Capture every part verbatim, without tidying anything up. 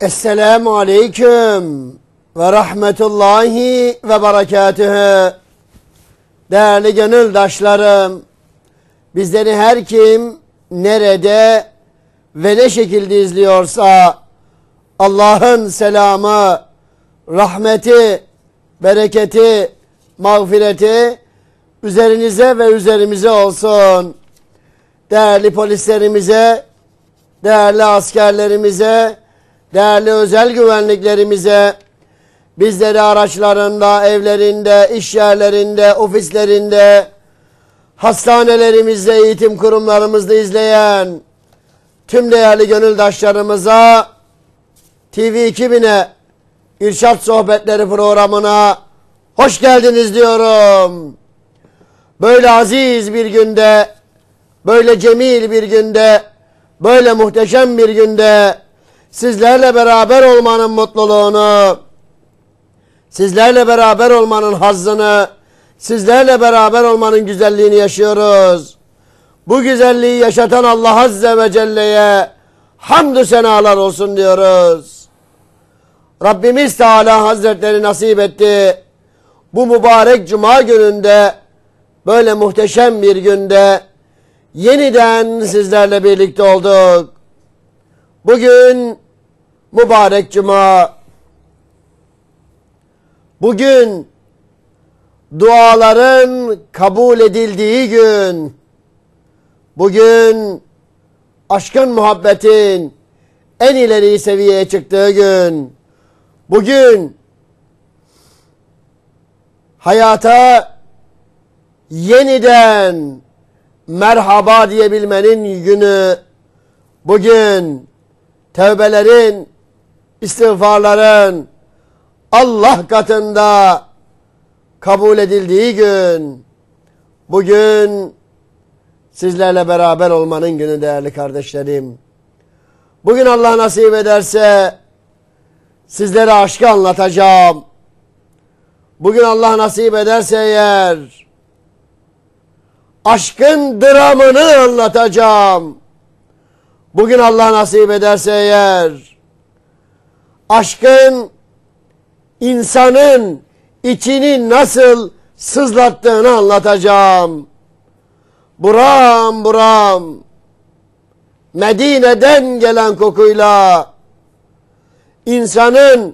Esselamu Aleyküm ve Rahmetullahi ve Berekatühü. Değerli gönüldaşlarım, bizleri her kim nerede ve ne şekilde izliyorsa Allah'ın selamı, rahmeti, bereketi, mağfireti üzerinize ve üzerimize olsun. Değerli polislerimize, değerli askerlerimize, değerli özel güvenliklerimize, bizleri araçlarında, evlerinde, iş yerlerinde, ofislerinde, hastanelerimizde, eğitim kurumlarımızda izleyen tüm değerli gönüldaşlarımıza, T V iki bine, İrşad Sohbetleri programına hoş geldiniz diyorum. Böyle aziz bir günde, böyle cemil bir günde, böyle muhteşem bir günde sizlerle beraber olmanın mutluluğunu, sizlerle beraber olmanın hazzını, sizlerle beraber olmanın güzelliğini yaşıyoruz. Bu güzelliği yaşatan Allah Azze ve Celle'ye hamdü senalar olsun diyoruz. Rabbimiz Teala Hazretleri nasip etti. Bu mübarek cuma gününde, böyle muhteşem bir günde yeniden sizlerle birlikte olduk. Bugün mübarek cuma. Bugün duaların kabul edildiği gün. Bugün aşkın muhabbetin en ileri seviyeye çıktığı gün. Bugün hayata yeniden merhaba diyebilmenin günü. Bugün tevbelerin, istiğfarların Allah katında kabul edildiği gün. Bugün sizlerle beraber olmanın günü değerli kardeşlerim. Bugün Allah nasip ederse sizlere aşkı anlatacağım. Bugün Allah nasip ederse eğer aşkın dramını anlatacağım. Bugün Allah nasip ederse eğer aşkın insanın içini nasıl sızlattığını anlatacağım. Buram buram Medine'den gelen kokuyla insanın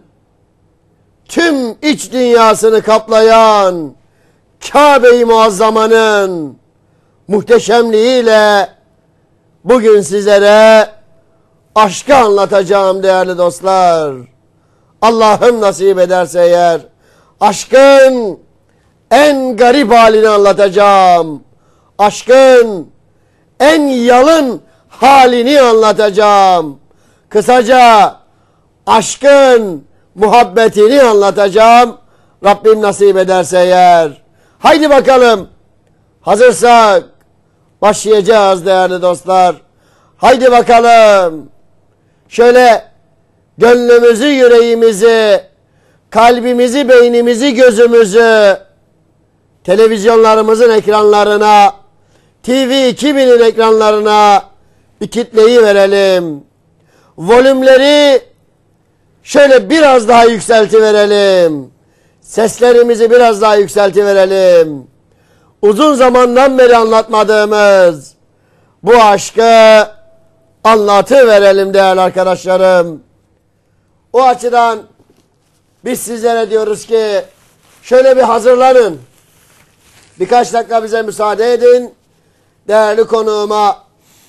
tüm iç dünyasını kaplayan Kabe-i Muazzama'nın muhteşemliğiyle bugün sizlere aşkı anlatacağım değerli dostlar. Allah'ım nasip ederse eğer aşkın en garip halini anlatacağım. Aşkın en yalın halini anlatacağım. Kısaca aşkın muhabbetini anlatacağım. Rabbim nasip ederse eğer. Haydi bakalım. Hazırsak başlayacağız değerli dostlar. Haydi bakalım. Şöyle gönlümüzü, yüreğimizi, kalbimizi, beynimizi, gözümüzü televizyonlarımızın ekranlarına, T V iki binin ekranlarına bir kitleyi verelim. Volümleri şöyle biraz daha yükselti verelim. Seslerimizi biraz daha yükselti verelim. Uzun zamandan beri anlatmadığımız bu aşkı anlatı verelim değerli arkadaşlarım. O açıdan biz sizlere diyoruz ki şöyle bir hazırlanın. Birkaç dakika bize müsaade edin. Değerli konuğuma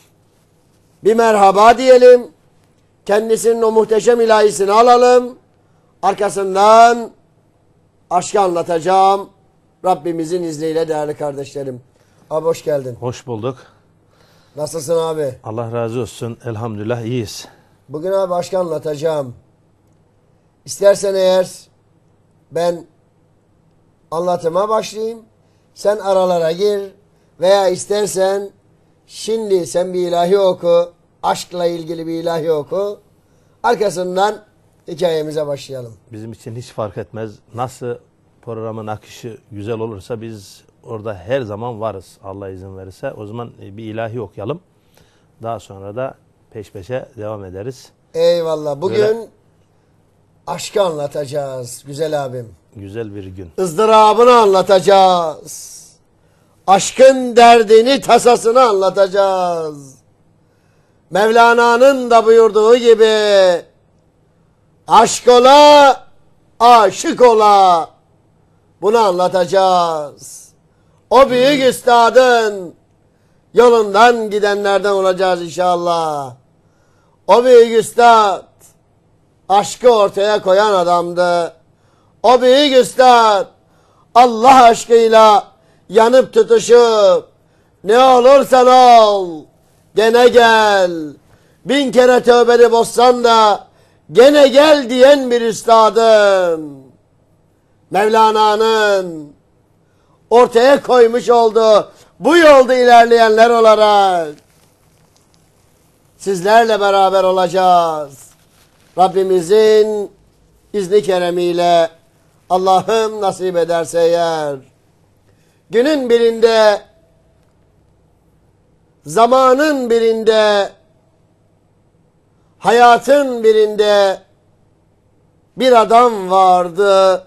bir merhaba diyelim. Kendisinin o muhteşem ilahisini alalım. Arkasından aşkı anlatacağım. Rabbimizin izniyle değerli kardeşlerim. Abi hoş geldin. Hoş bulduk. Nasılsın abi? Allah razı olsun. Elhamdülillah iyiyiz. Bugün abi aşkı anlatacağım. İstersen eğer ben anlatıma başlayayım. Sen aralara gir. Veya istersen şimdi sen bir ilahi oku. Aşkla ilgili bir ilahi oku. Arkasından hikayemize başlayalım. Bizim için hiç fark etmez. Nasıl programın akışı güzel olursa biz orada her zaman varız. Allah izin verirse. O zaman bir ilahi okuyalım. Daha sonra da peş peşe devam ederiz. Eyvallah. Bugün Böyle Aşkı anlatacağız güzel abim. Güzel bir gün. ızdırabını anlatacağız. Aşkın derdini, tasasını anlatacağız. Mevlana'nın da buyurduğu gibi aşk ola, aşık ola. Bunu anlatacağız. O büyük üstadın yolundan gidenlerden olacağız inşallah. O büyük üstad aşkı ortaya koyan adamdı. O büyük üstad Allah aşkıyla yanıp tutuşup ne olursan ol gene gel. Bin kere tövbeni bozsan da gene gel diyen bir üstadın. Mevlana'nın ortaya koymuş olduğu bu yolda ilerleyenler olarak sizlerle beraber olacağız. Rabbimizin izni keremiyle Allah'ım nasip ederse eğer günün birinde, zamanın birinde, hayatın birinde bir adam vardı.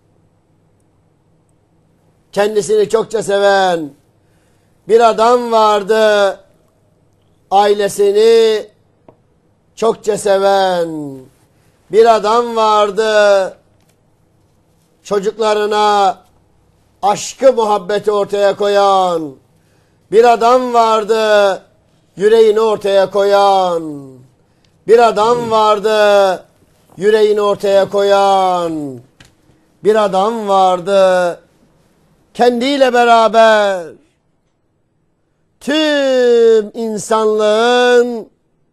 Kendisini çokça seven bir adam vardı. Ailesini çokça seven bir adam vardı. Çocuklarına aşkı, muhabbeti ortaya koyan bir adam vardı. Yüreğini ortaya koyan bir adam vardı. Yüreğini ortaya koyan bir adam vardı. Kendiyle beraber tüm insanlığın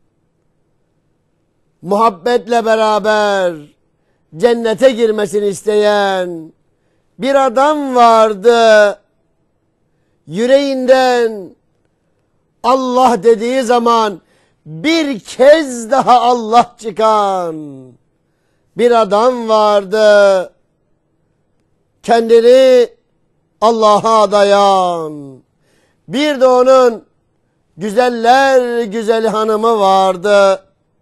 muhabbetle beraber cennete girmesini isteyen bir adam vardı. Yüreğinden Allah dediği zaman bir kez daha Allah çıkan bir adam vardı. Kendini Allah'a adayan, bir de onun güzeller güzeli hanımı vardı.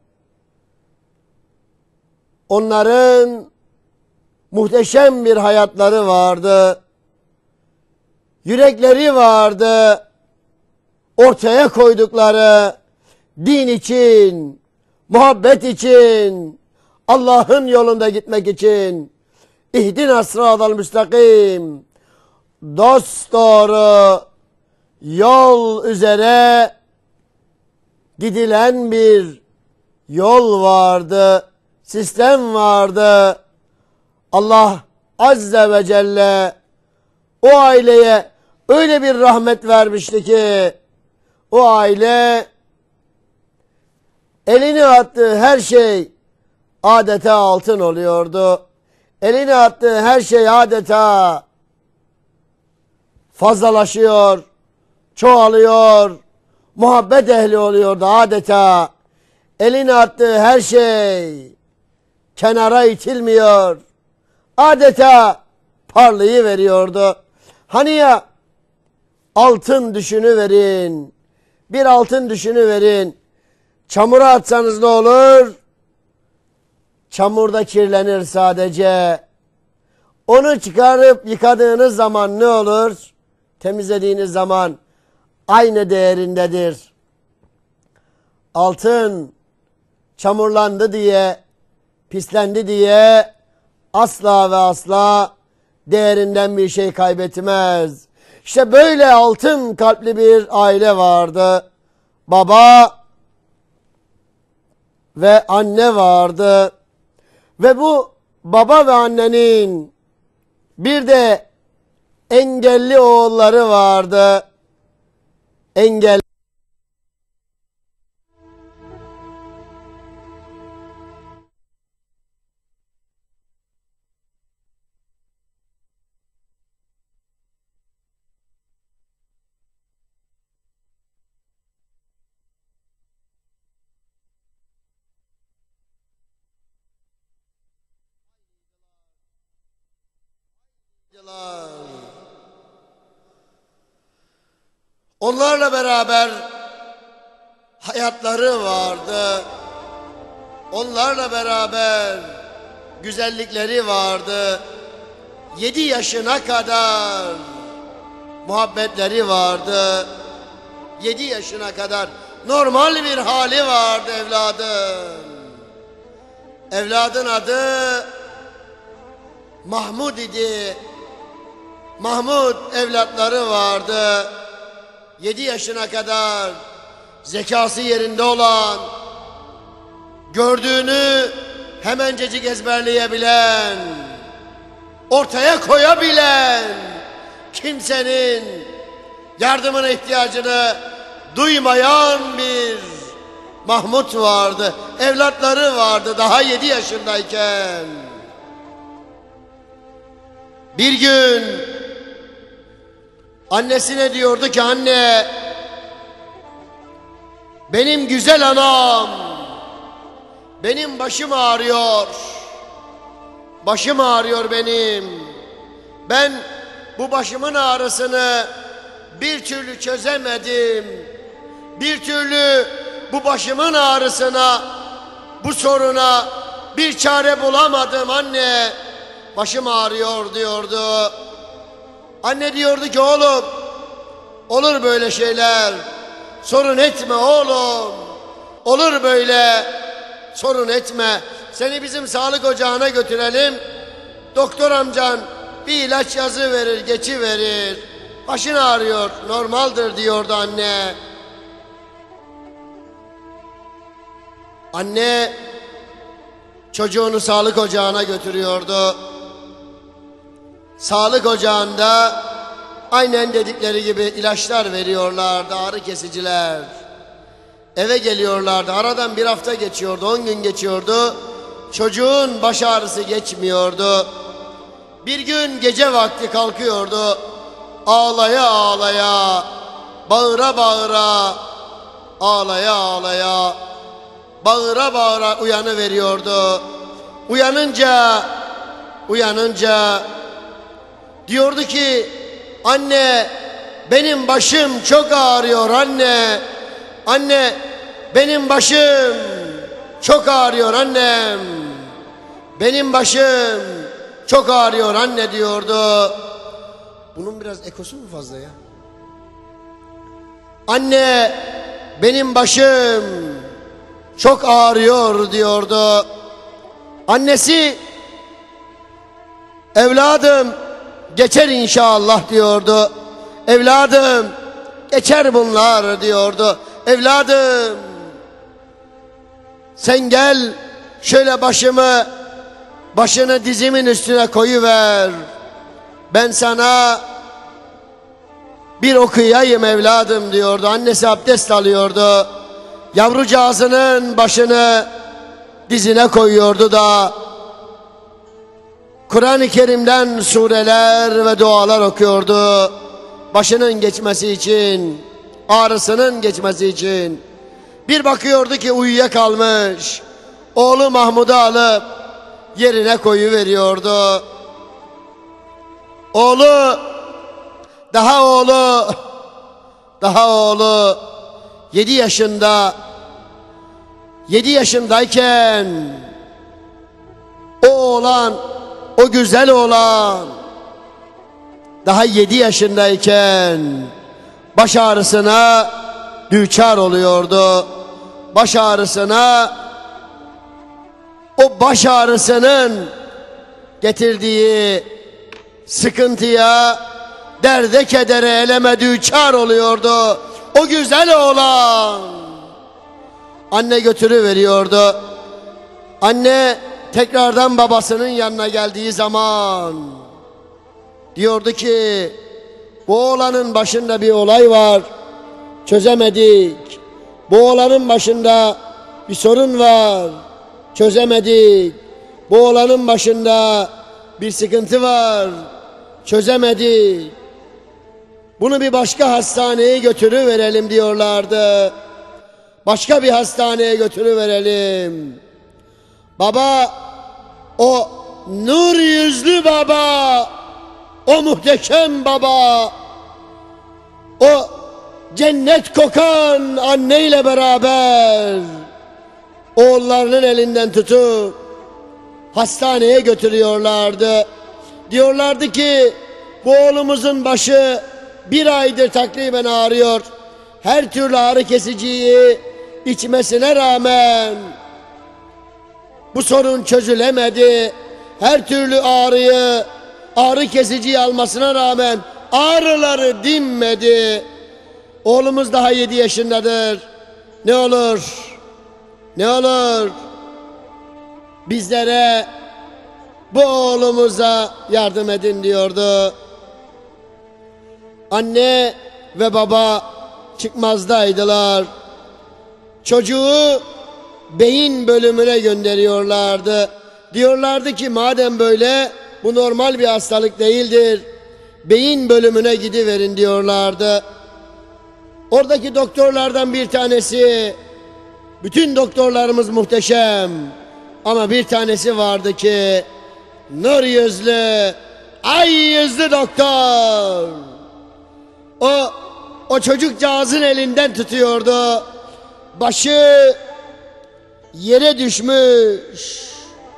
Onların muhteşem bir hayatları vardı. Yürekleri vardı. Ortaya koydukları din için, muhabbet için, Allah'ın yolunda gitmek için İhdina sıratal müstakim, dosdoğru yol üzere gidilen bir yol vardı, sistem vardı. Allah Azze ve Celle o aileye öyle bir rahmet vermişti ki o aile elini attığı her şey adeta altın oluyordu. Elini attığı her şey adeta fazlalaşıyor, çoğalıyor, muhabbet ehli oluyordu adeta. Elini attığı her şey kenara itilmiyor, adeta parlayıveriyordu. Hani ya altın düşünüverin, bir altın düşünüverin, çamura atsanız ne olur? Çamurda kirlenir sadece. Onu çıkarıp yıkadığınız zaman ne olur? Temizlediğiniz zaman aynı değerindedir. Altın çamurlandı diye, pislendi diye asla ve asla değerinden bir şey kaybetmez. İşte böyle altın kalpli bir aile vardı. Baba ve anne vardı. Ve bu baba ve annenin bir de engelli oğulları vardı. Engelli. Onlarla beraber hayatları vardı. Onlarla beraber güzellikleri vardı. Yedi yaşına kadar muhabbetleri vardı. Yedi yaşına kadar normal bir hali vardı evladın. Evladın adı Mahmud idi. Mahmud evlatları vardı. Yedi yaşına kadar zekası yerinde olan, gördüğünü hemencecik ezberleyebilen, ortaya koyabilen, kimsenin yardımına ihtiyacını duymayan bir Mahmud vardı. Evlatları vardı daha yedi yaşındayken. Bir gün annesine diyordu ki, anne, benim güzel anam, benim başım ağrıyor. Başım ağrıyor benim. Ben bu başımın ağrısını bir türlü çözemedim. Bir türlü bu başımın ağrısına, bu soruna bir çare bulamadım anne. Başım ağrıyor diyordu. Anne diyordu ki, oğlum, olur böyle şeyler. Sorun etme oğlum. Olur böyle. Sorun etme. Seni bizim sağlık ocağına götürelim. Doktor amcan bir ilaç yazı verir, geçi verir. Başın ağrıyor, normaldir diyordu anne. Anne çocuğunu sağlık ocağına götürüyordu. Sağlık ocağında aynen dedikleri gibi ilaçlar veriyorlardı, ağrı kesiciler. Eve geliyorlardı. Aradan bir hafta geçiyordu, on gün geçiyordu. Çocuğun baş ağrısı geçmiyordu. Bir gün gece vakti kalkıyordu. Ağlaya ağlaya, bağıra bağıra, ağlaya ağlaya, bağıra bağıra uyanıveriyordu. Uyanınca, uyanınca diyordu ki, anne, benim başım çok ağrıyor anne. Anne, benim başım çok ağrıyor annem. Benim başım çok ağrıyor anne diyordu. Bunun biraz ekosu mu fazla ya? Anne, benim başım çok ağrıyor diyordu. Annesi, evladım geçer inşallah diyordu. Evladım geçer bunlar diyordu. Evladım sen gel şöyle başımı, başını dizimin üstüne koyuver. Ben sana bir okuyayım evladım diyordu. Annesi abdest alıyordu. Yavrucağızının başını dizine koyuyordu da Kur'an-ı Kerim'den sureler ve dualar okuyordu. Başının geçmesi için, ağrısının geçmesi için. Bir bakıyordu ki uyuyakalmış. Oğlu Mahmud'u alıp yerine koyuveriyordu. Oğlu, daha oğlu, daha oğlu yedi yaşında, yedi yaşındayken o oğlan, o güzel oğlan daha yedi yaşındayken baş ağrısına düçar oluyordu. Baş ağrısına, o baş ağrısının getirdiği sıkıntıya, derde kedere, eleme düçar oluyordu. O güzel oğlan anne götürüveriyordu. Anne tekrardan babasının yanına geldiği zaman diyordu ki, bu oğlanın başında bir olay var, çözemedik. Bu oğlanın başında bir sorun var, çözemedik. Bu oğlanın başında bir sıkıntı var, çözemedik. Bunu bir başka hastaneye götürüverelim diyorlardı. Başka bir hastaneye götürüverelim. Baba, o nur yüzlü baba, o muhteşem baba, o cennet kokan anneyle beraber oğullarının elinden tutup hastaneye götürüyorlardı. Diyorlardı ki bu oğlumuzun başı bir aydır takriben ağrıyor. Her türlü ağrı kesiciyi içmesine rağmen bu sorun çözülemedi. Her türlü ağrıyı, ağrı kesiciyi almasına rağmen ağrıları dinmedi. Oğlumuz daha yedi yaşındadır. Ne olur, ne olur bizlere, bu oğlumuza yardım edin diyordu. Anne ve baba çıkmazdaydılar. Çocuğu beyin bölümüne gönderiyorlardı. Diyorlardı ki madem böyle bu normal bir hastalık değildir. Beyin bölümüne gidiverin diyorlardı. Oradaki doktorlardan bir tanesi, bütün doktorlarımız muhteşem ama bir tanesi vardı ki nur yüzlü, ay yüzlü doktor. O o çocukcağızın elinden tutuyordu. Başı yere düşmüş.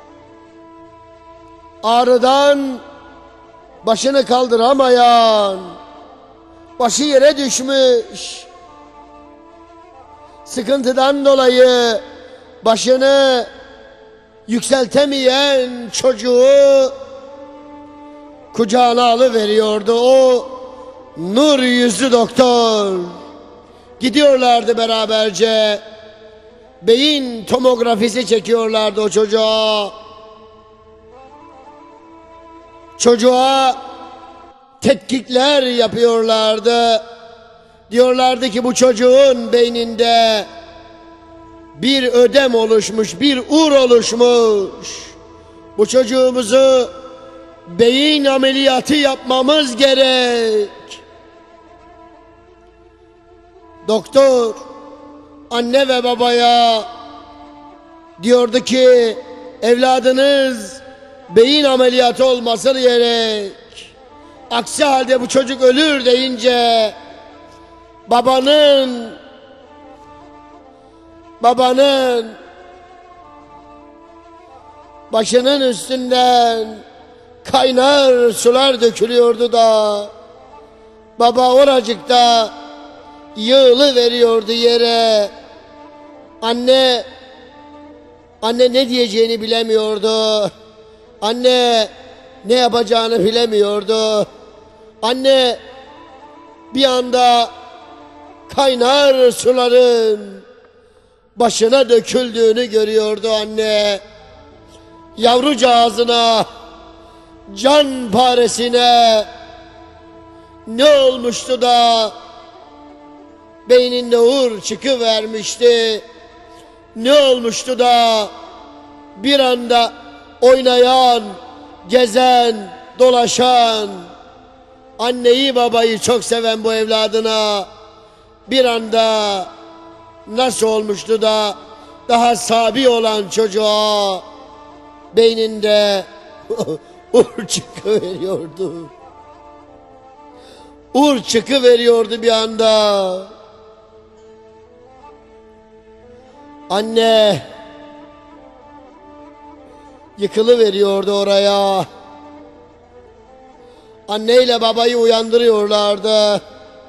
Ağrıdan başını kaldıramayan, başı yere düşmüş. Sıkıntıdan dolayı başını yükseltemeyen çocuğu kucağına alıveriyordu o nur yüzlü doktor. Gidiyorlardı beraberce. Beyin tomografisi çekiyorlardı o çocuğa. Çocuğa tetkikler yapıyorlardı. Diyorlardı ki bu çocuğun beyninde bir ödem oluşmuş, bir ur oluşmuş. Bu çocuğumuzu beyin ameliyatı yapmamız gerek. Doktor anne ve babaya diyordu ki evladınız beyin ameliyatı olması gerek. Aksi halde bu çocuk ölür deyince babanın babanın başının üstünden kaynar sular dökülüyordu da baba oracıkta yığılı veriyordu yere. Anne anne ne diyeceğini bilemiyordu. Anne ne yapacağını bilemiyordu. Anne bir anda kaynar suların başına döküldüğünü görüyordu anne. Yavrucağızına, can paresine ne olmuştu da beyninde uğur çıkıvermişti. Ne olmuştu da bir anda oynayan, gezen, dolaşan, anneyi babayı çok seven bu evladına bir anda nasıl olmuştu da daha sabi olan çocuğa beyninde uğur çıkıveriyordu. Uğur çıkıveriyordu bir anda. Anne yıkılıveriyordu oraya. Anneyle babayı uyandırıyorlardı.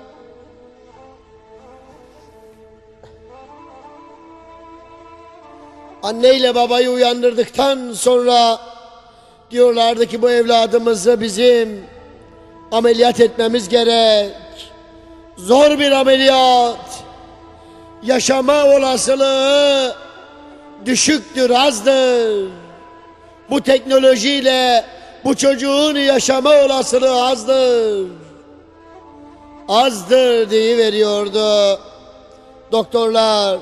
Anneyle babayı uyandırdıktan sonra diyorlardı ki bu evladımızı bizim ameliyat etmemiz gerek. Zor bir ameliyat. Yaşama olasılığı düşüktür, azdır. Bu teknolojiyle bu çocuğun yaşama olasılığı azdır. Azdır diye veriyordu doktorlar.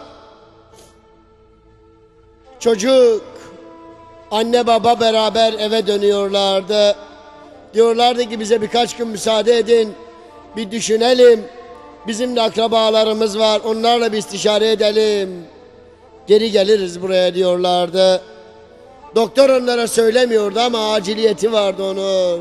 Çocuk, anne baba beraber eve dönüyorlardı. Diyorlardı ki bize birkaç gün müsaade edin. Bir düşünelim. Bizim de akrabalarımız var. Onlarla bir istişare edelim. Geri geliriz buraya diyorlardı. Doktor onlara söylemiyordu ama aciliyeti vardı onun.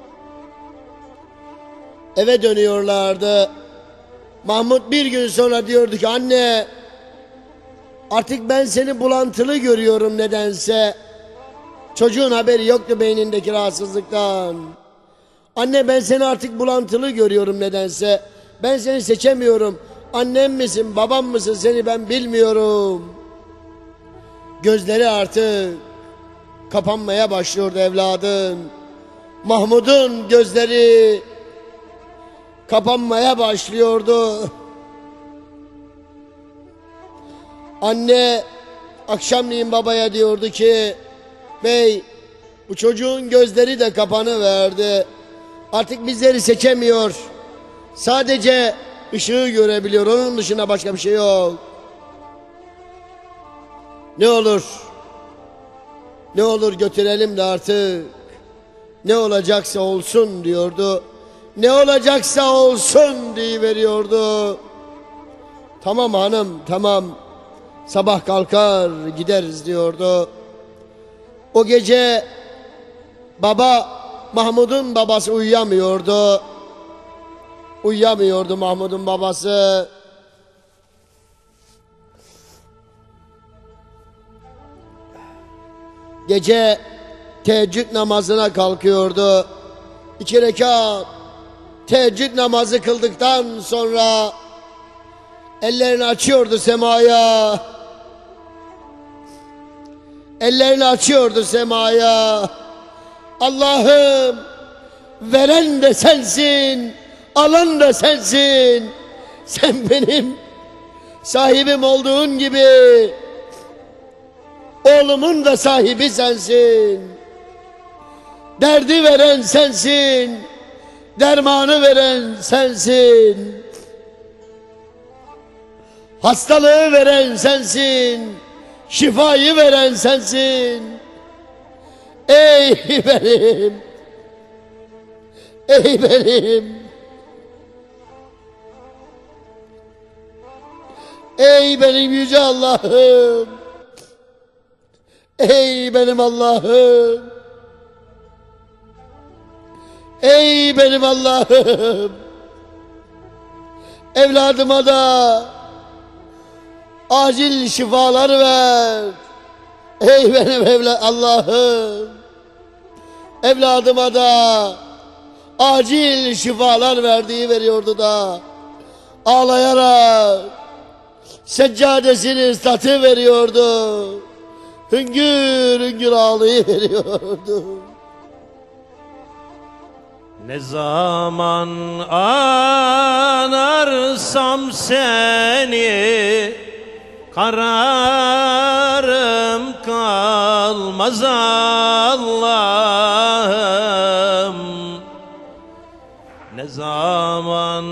Eve dönüyorlardı. Mahmut bir gün sonra diyordu ki anne artık ben seni bulantılı görüyorum nedense. Çocuğun haberi yoktu beynindeki rahatsızlıktan. Anne, ben seni artık bulantılı görüyorum nedense. Ben seni seçemiyorum. Annem misin, babam mısın, seni ben bilmiyorum. Gözleri artık kapanmaya başlıyordu evladın. Mahmud'un gözleri kapanmaya başlıyordu. Anne akşamleyin babaya diyordu ki, bey, bu çocuğun gözleri de kapanıverdi. Artık bizleri seçemiyor. Sadece ışığı görebiliyor. Onun dışında başka bir şey yok. Ne olur, ne olur götürelim de artık. Ne olacaksa olsun diyordu. Ne olacaksa olsun diye veriyordu. Tamam hanım, tamam. Sabah kalkar gideriz diyordu. O gece baba, Mahmud'un babası uyuyamıyordu. Uyuyamıyordu Mahmud'un babası. Gece teheccüd namazına kalkıyordu. İki rekat teheccüd namazı kıldıktan sonra ellerini açıyordu semaya. Ellerini açıyordu semaya. Allah'ım, veren de sensin, alan da sensin. Sen benim sahibim olduğun gibi oğlumun da sahibi sensin. Derdi veren sensin, dermanı veren sensin. Hastalığı veren sensin, şifayı veren sensin. Ey benim, ey benim, ey benim yüce Allah'ım, ey benim Allah'ım, ey benim Allah'ım, evladıma da acil şifalar ver. Ey benim evla Allah'ım, evladıma da acil şifalar verdiği veriyordu da ağlayarak seccadesini ıslatı veriyordu. Hüngür hüngür ağlayıveriyordu. Ne zaman anarsam seni, kararım kalmaz Allah'ım. Ne zaman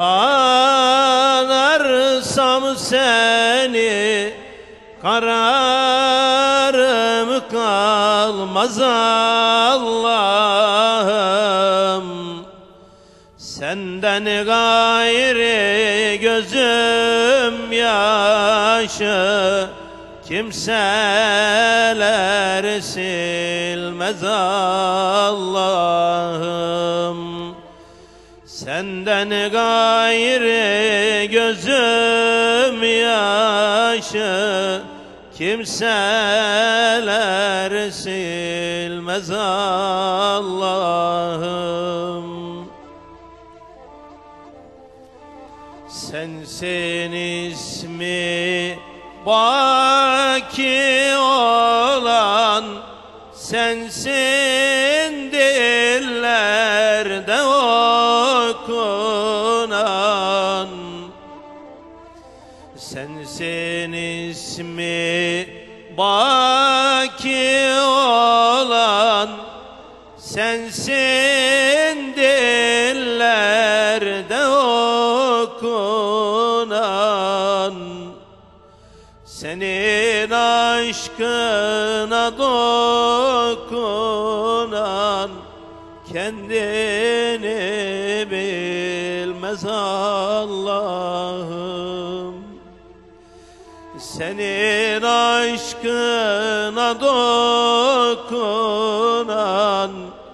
anarsam seni, kararım kalmaz Allah'ım. Senden gayri gözüm yaşı kimseler silmez Allah'ım. Senden gayri gözüm yaşı kimseler silmez Allah'ım. Sensin ismi baki olan, sensin dillerde okunan. Sensin ismi baki olan, sensin dillerde okunan. Senin aşkına dokunan kendini bilmez Allah'ım. Senin aşkına dokunan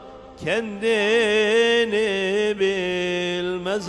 kendini bilmez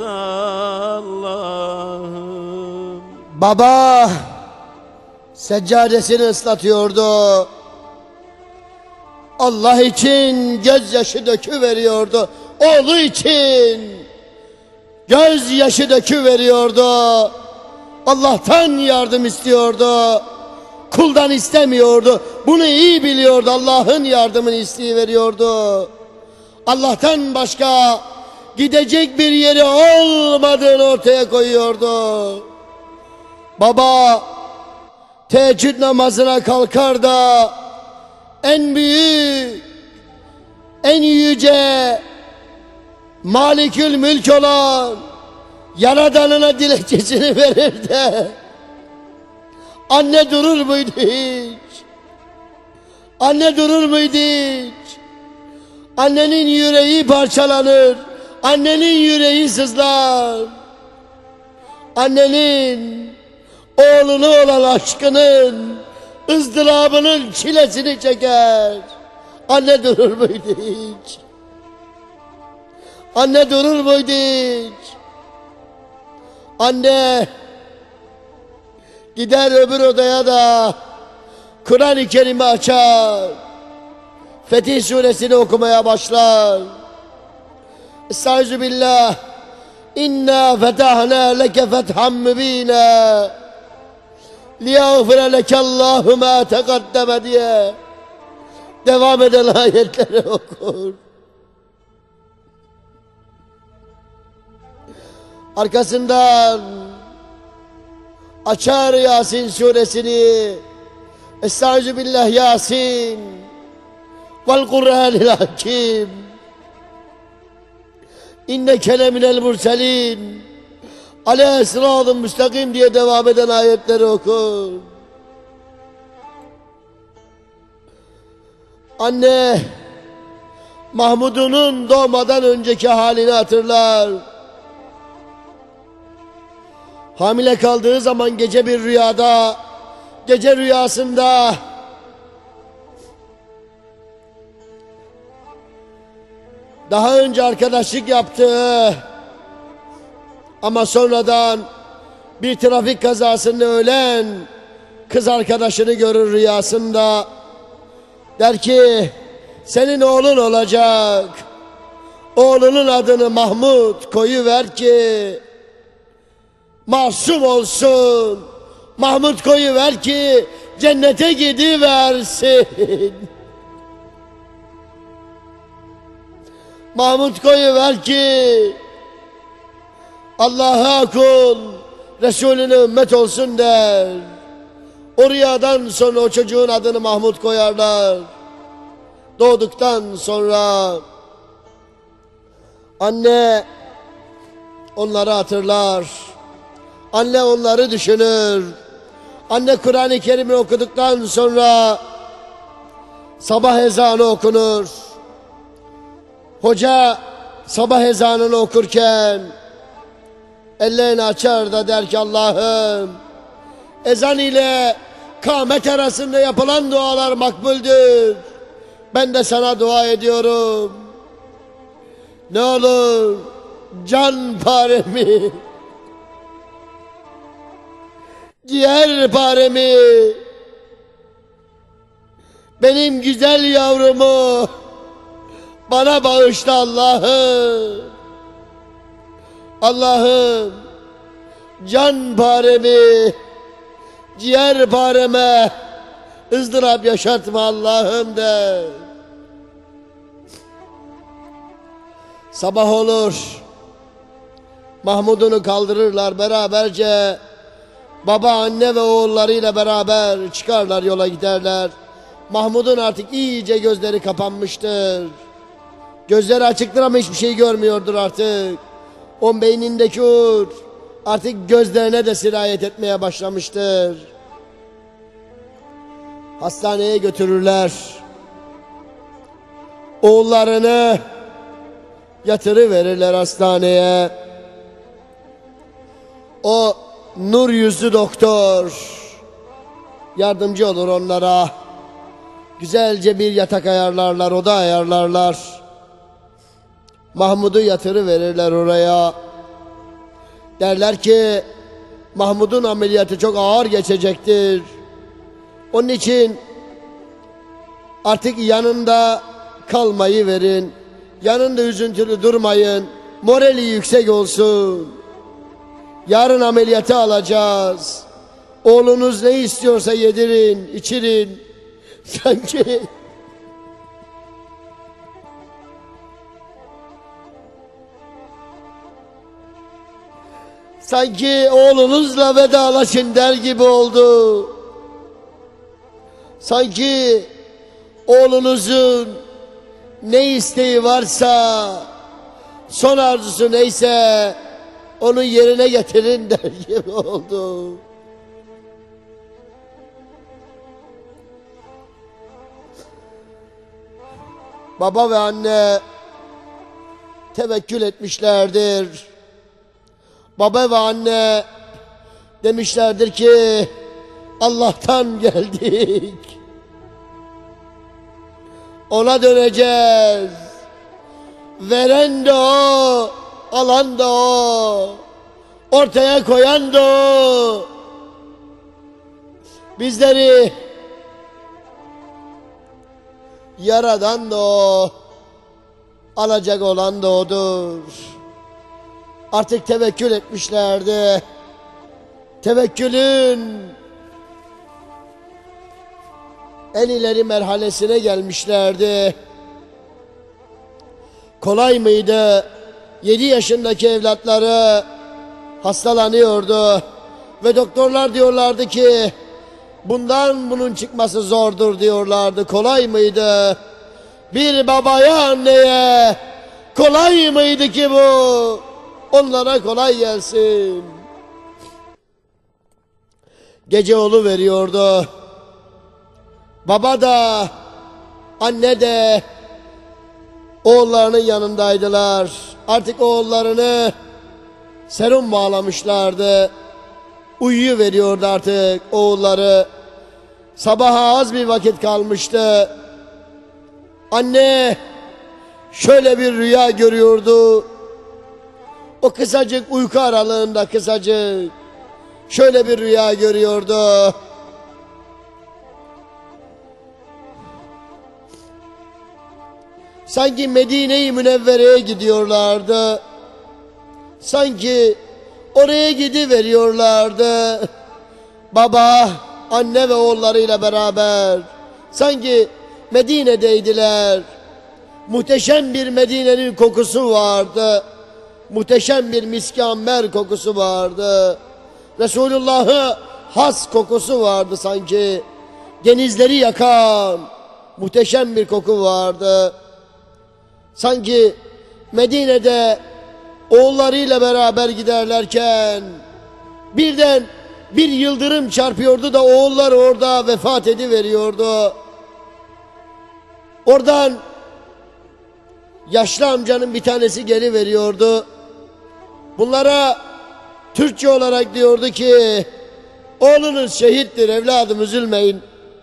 Allah'ım. Baba seccadesini ıslatıyordu. Allah için gözyaşı döküveriyordu. Oğlu için gözyaşı döküveriyordu. Allah'tan yardım istiyordu. Kuldan istemiyordu. Bunu iyi biliyordu. Allah'ın yardımını isteyiveriyordu. Allah'tan başka gidecek bir yeri olmadığını ortaya koyuyordu. Baba teheccüd namazına kalkar da en büyük, en yüce, Malikül Mülk olan Yaradanına dilekçesini verir de anne durur muydu hiç? Anne durur muydu hiç? Annenin yüreği parçalanır. Annenin yüreği sızlar. Annenin oğluna olan aşkının, ızdırabının çilesini çeker. Anne durur muydu hiç? Anne durur muydu hiç? Anne gider öbür odaya da Kur'an-ı Kerim'i açar. Fetih suresini okumaya başlar. Estağfirullah. İnna fetahna leke fethan mübina liyagfire lekallahu ma teqaddeme diye devam eden ayetleri okur. Arkasından açar Yasin suresini. Estağfirullah Yasin vel Kur'anil Hakim inneke leminel murselin ale sıratın müstakim diye devam eden ayetleri okur. Anne Mahmud'unun doğmadan önceki halini hatırlar. Hamile kaldığı zaman gece bir rüyada, gece rüyasında daha önce arkadaşlık yaptığı ama sonradan bir trafik kazasında ölen kız arkadaşını görür rüyasında. Der ki senin oğlun olacak. Oğlunun adını Mahmud koyuver ki masum olsun. Mahmud koyuver ki cennete gidiversin. Mahmud koyuver ki Allah'a kul, Resulüne ümmet olsun der. O rüyadan sonra o çocuğun adını Mahmud koyarlar. Doğduktan sonra anne onları hatırlar. Anne onları düşünür. Anne Kur'an-ı Kerim'i okuduktan sonra sabah ezanı okunur. Hoca sabah ezanını okurken ellerini açar da der ki Allah'ım ezan ile kâmet arasında yapılan dualar makbuldür. Ben de sana dua ediyorum. Ne olur can paremi, ciğer paremi, benim güzel yavrumu bana bağışla Allah'ım. Allah'ım can paremi, ciğer pareme ızdırap yaşatma Allah'ım der. Sabah olur. Mahmud'unu kaldırırlar beraberce. Baba, anne ve oğullarıyla beraber çıkarlar, yola giderler. Mahmud'un artık iyice gözleri kapanmıştır. Gözleri açıktır ama hiçbir şey görmüyordur artık. O beynindeki uğur artık gözlerine de sirayet etmeye başlamıştır. Hastaneye götürürler. Oğullarını yatırıverirler hastaneye. O nur yüzlü doktor yardımcı olur onlara. Güzelce bir yatak ayarlarlar, oda ayarlarlar. Mahmud'u yatırıverirler oraya. Derler ki Mahmud'un ameliyatı çok ağır geçecektir. Onun için Artık yanında kalmayı verin. Yanında üzüntülü durmayın. Morali yüksek olsun. Yarın ameliyata alacağız. Oğlunuz ne istiyorsa yedirin, içirin. Sanki sanki oğlunuzla vedalaşın der gibi oldu. Sanki oğlunuzun ne isteği varsa, son arzusu neyse onu yerine getirin der gibi oldu. Baba ve anne tevekkül etmişlerdir. Baba ve anne demişlerdir ki Allah'tan geldik. Ona döneceğiz. Veren de o, alan da o. Ortaya koyan da o. Bizleri yaradan da o. Alacak olan da odur. Artık tevekkül etmişlerdi. Tevekkülün en ileri merhalesine gelmişlerdi. Kolay mıydı? Yedi yaşındaki evlatları hastalanıyordu. Ve doktorlar diyorlardı ki bundan bunun çıkması zordur diyorlardı. Kolay mıydı? Bir babaya, anneye kolay mıydı ki bu? Onlara kolay gelsin. Gece olu veriyordu. Baba da, anne de oğullarının yanındaydılar. Artık oğullarını serum bağlamışlardı. Uyuyu veriyordu artık oğulları. Sabaha az bir vakit kalmıştı. Anne şöyle bir rüya görüyordu. O kısacık uyku aralığında kısacık şöyle bir rüya görüyordu. Sanki Medine-i Münevvere'ye gidiyorlardı. Sanki oraya gidiveriyorlardı. Baba, anne ve oğullarıyla beraber. Sanki Medine'deydiler. Muhteşem bir Medine'nin kokusu vardı. Muhteşem bir misk-i amber kokusu vardı. Resulullah'ı has kokusu vardı sanki. Denizleri yakan muhteşem bir koku vardı. Sanki Medine'de oğullarıyla beraber giderlerken birden bir yıldırım çarpıyordu da oğullar orada vefat ediveriyordu. Oradan yaşlı amcanın bir tanesi geri veriyordu. Bunlara Türkçe olarak diyordu ki oğlunuz şehittir evladım, üzülmeyin.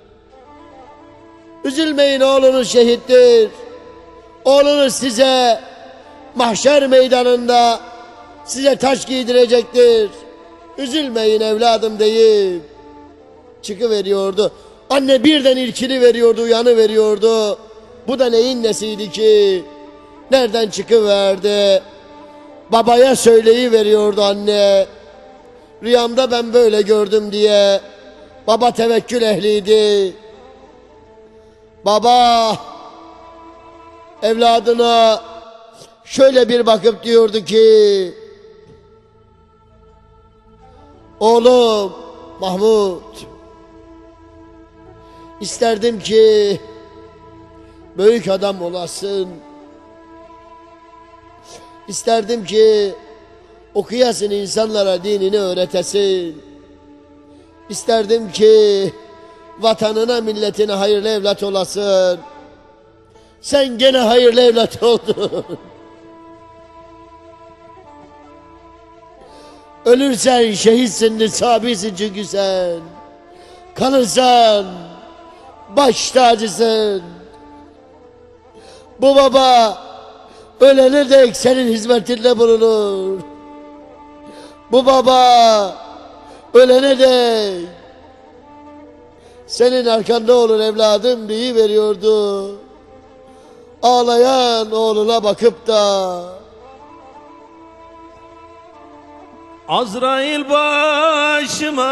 Üzülmeyin, oğlunuz şehittir. Oğlunuz size mahşer meydanında size taç giydirecektir. Üzülmeyin evladım deyip çıkıveriyordu. Anne birden irkili veriyordu, uyanı veriyordu. Bu da neyin nesiydi ki? Nereden çıkıverdi? Babaya söyleyiveriyordu anne. Rüyamda ben böyle gördüm diye. Baba tevekkül ehliydi. Baba evladına şöyle bir bakıp diyordu ki oğlum Mahmud, isterdim ki büyük adam olasın. İsterdim ki okuyasın, insanlara dinini öğretesin. İsterdim ki vatanına, milletine hayırlı evlat olasın. Sen gene hayırlı evlat oldun. Ölürsen şehitsindir, sabisin çünkü sen. Kalırsan baş tacısın. Bu baba ölene dek senin hizmetinde bulunur. Bu baba ölene dek senin arkanda olur evladım deyiveriyordu. Ağlayan oğluna bakıp da Azrail başıma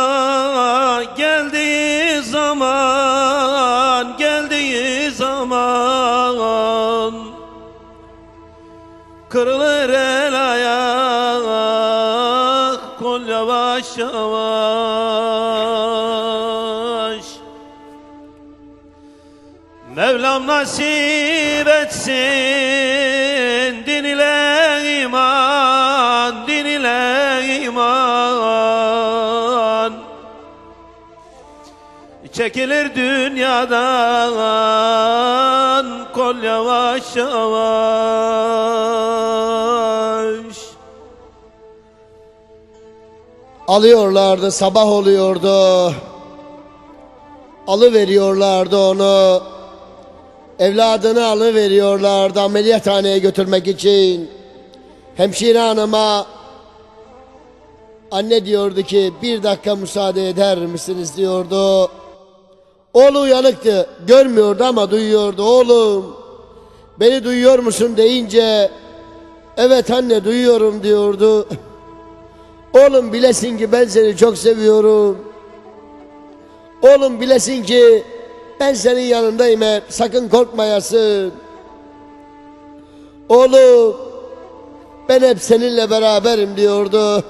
geldiği zaman, geldiği zaman kırılır el ayak, kol yavaş yavaş. Mevlam nasip etsin din ile iman, din ile iman. Çekilir dünyadan kol yavaş yavaş. Alıyorlardı, sabah oluyordu. Alıveriyorlardı onu. Evladını alıveriyorlardı ameliyathaneye götürmek için. Hemşire hanıma anne diyordu ki bir dakika müsaade eder misiniz diyordu. Oğlu uyanıktı, görmüyordu ama duyuyordu. Oğlum beni duyuyor musun deyince evet anne duyuyorum diyordu. Oğlum bilesin ki ben seni çok seviyorum. Oğlum bilesin ki ben senin yanındayım hep, sakın korkmayasın. Oğlum ben hep seninle beraberim diyordu.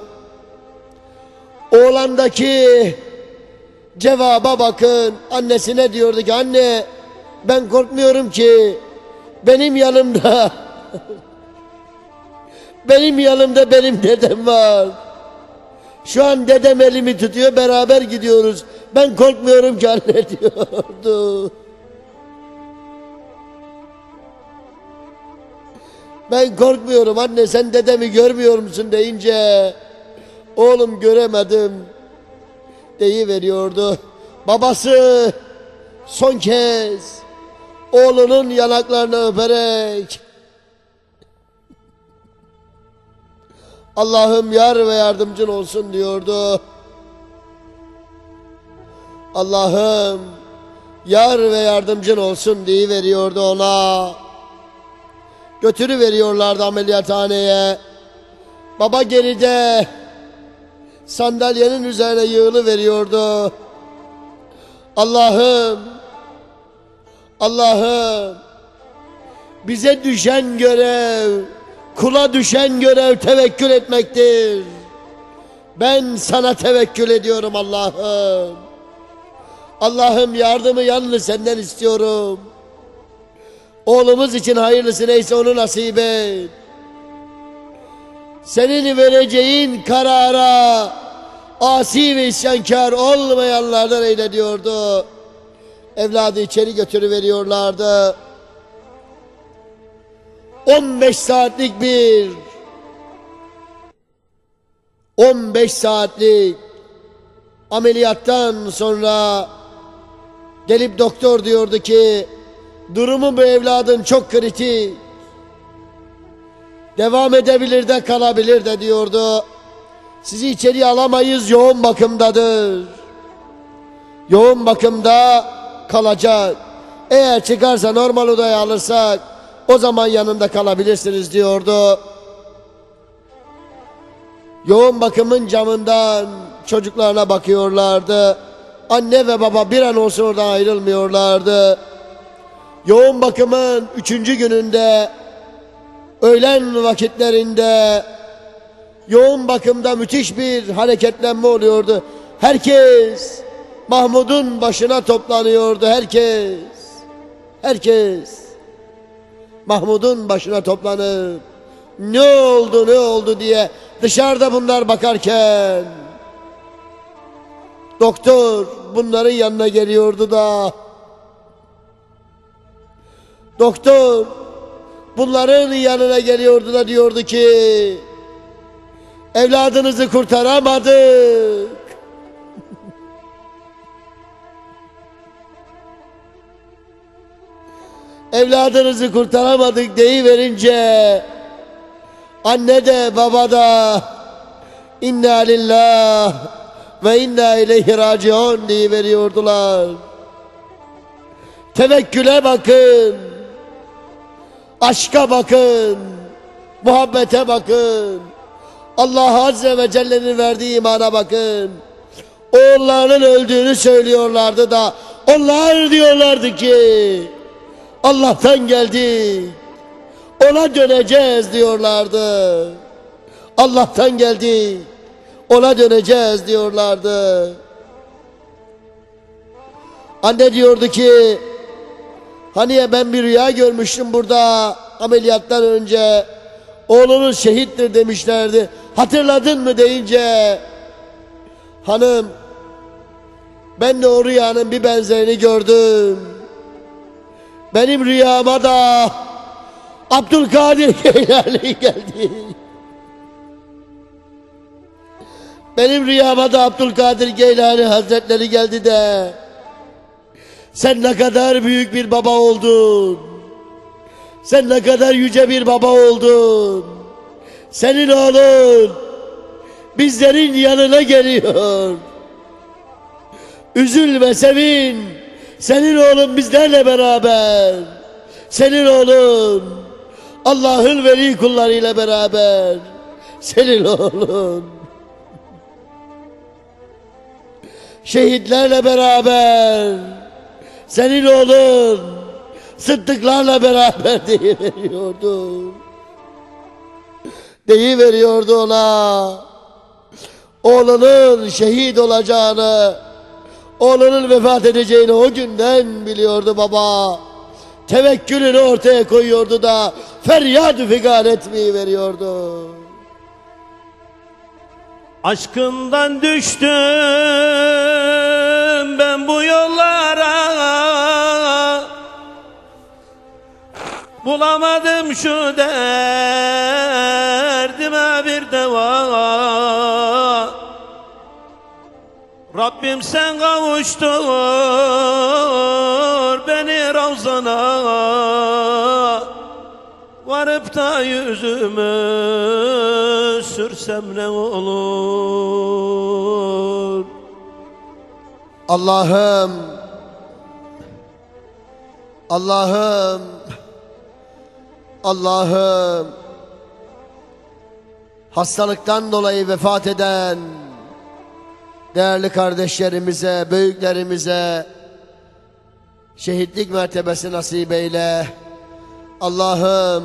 Oğlandaki cevaba bakın. Annesine diyordu ki anne ben korkmuyorum ki benim yanımda benim yanımda benim dedem var. Şu an dedem elimi tutuyor, beraber gidiyoruz. Ben korkmuyorum ki anne diyordu. Ben korkmuyorum anne, sen dedemi görmüyor musun deyince oğlum göremedim deyiveriyordu. Babası son kez oğlunun yanaklarını öperek Allah'ım yar ve yardımcın olsun diyordu. Allah'ım yar ve yardımcın olsun deyiveriyordu ona. Götürüveriyorlardı ameliyathaneye. Baba geride sandalyenin üzerine yığılıveriyordu. Allah'ım, Allah'ım bize düşen görev, kula düşen görev tevekkül etmektir. Ben sana tevekkül ediyorum Allah'ım. Allah'ım yardımı yalnız senden istiyorum. Oğlumuz için hayırlısı neyse onu nasip et. Senin vereceğin karara asi ve isyankar olmayanlardan eyle diyordu. Evladı içeri götürüveriyorlardı. on beş saatlik bir on beş saatlik ameliyattan sonra gelip doktor diyordu ki durumu bu evladın çok kritik. Devam edebilir de kalabilir de diyordu. Sizi içeriye alamayız, yoğun bakımdadır. Yoğun bakımda kalacak. Eğer çıkarsa normal odaya alırsak o zaman yanında kalabilirsiniz diyordu. Yoğun bakımın camından çocuklarına bakıyorlardı. Anne ve baba bir an olsun oradan ayrılmıyorlardı. Yoğun bakımın üçüncü gününde öğlen vakitlerinde yoğun bakımda müthiş bir hareketlenme oluyordu. Herkes Mahmud'un başına toplanıyordu. Herkes, herkes Mahmud'un başına toplanıp ne oldu ne oldu diye dışarıda bunlar bakarken doktor bunların yanına geliyordu da doktor bunların yanına geliyordu da diyordu ki evladınızı kurtaramadık. Evladınızı kurtaramadık deyiverince anne de baba da inna lillah ve inna ileyhi raciun diye veriyordular. Tevekküle bakın, aşka bakın, muhabbete bakın, Allah Azze ve Celle'nin verdiği imana bakın. Oğullarının öldüğünü söylüyorlardı da onlar diyorlardı ki Allah'tan geldik, ona döneceğiz diyorlardı. Allah'tan geldik, ona döneceğiz diyorlardı. Anne diyordu ki, hani ya ben bir rüya görmüştüm burada ameliyattan önce, oğlunuz şehittir demişlerdi. Hatırladın mı deyince, hanım ben de o rüyanın bir benzerini gördüm. Benim rüyama da Abdülkadir Geylani geldi. Benim rüyama da Abdülkadir Geylani Hazretleri geldi de sen ne kadar büyük bir baba oldun. Sen ne kadar yüce bir baba oldun. Senin oğlun bizlerin yanına geliyor. Üzülme, sevin. Senin oğlun bizlerle beraber. Senin oğlun Allah'ın veli kullarıyla beraber. Senin oğlun şehitlerle beraber. Senin oğlun sıddıklarla beraber deyiveriyordu. Deyiveriyordu ona. Oğlunun şehit olacağını, oğlunun vefat edeceğini o günden biliyordu baba. Tevekkülünü ortaya koyuyordu da feryat-ı figan etmeyi veriyordu. Aşkından düştüm ben bu yollara, bulamadım şu derdime bir deva. Rabbim sen kavuştur beni Ravzana, varıp da yüzümü sürsem ne olur. Allah'ım, Allah'ım, Allah'ım, hastalıktan dolayı vefat eden değerli kardeşlerimize, büyüklerimize şehitlik mertebesi nasip eyle. Allah'ım,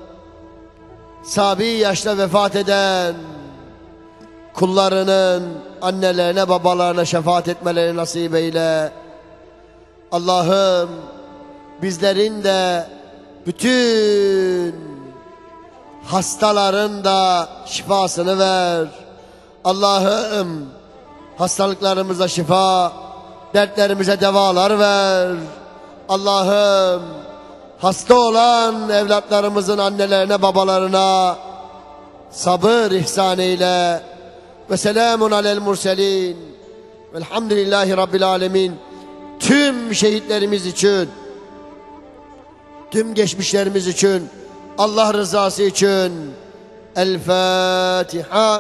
sabi yaşta vefat eden kullarının annelerine, babalarına şefaat etmeleri nasip eyle. Allah'ım, bizlerin de bütün hastaların da şifasını ver. Allah'ım, hastalıklarımıza şifa, dertlerimize devalar ver. Allah'ım, hasta olan evlatlarımızın annelerine, babalarına sabır ihsan eyle. Ve selamun alel murselin. Velhamdülillahi Rabbil alemin. Tüm şehitlerimiz için, tüm geçmişlerimiz için, Allah rızası için El Fatiha.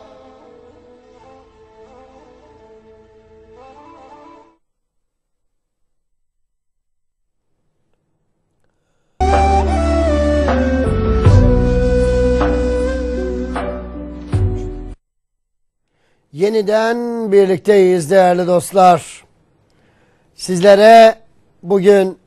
Yeniden birlikteyiz değerli dostlar. Sizlere bugün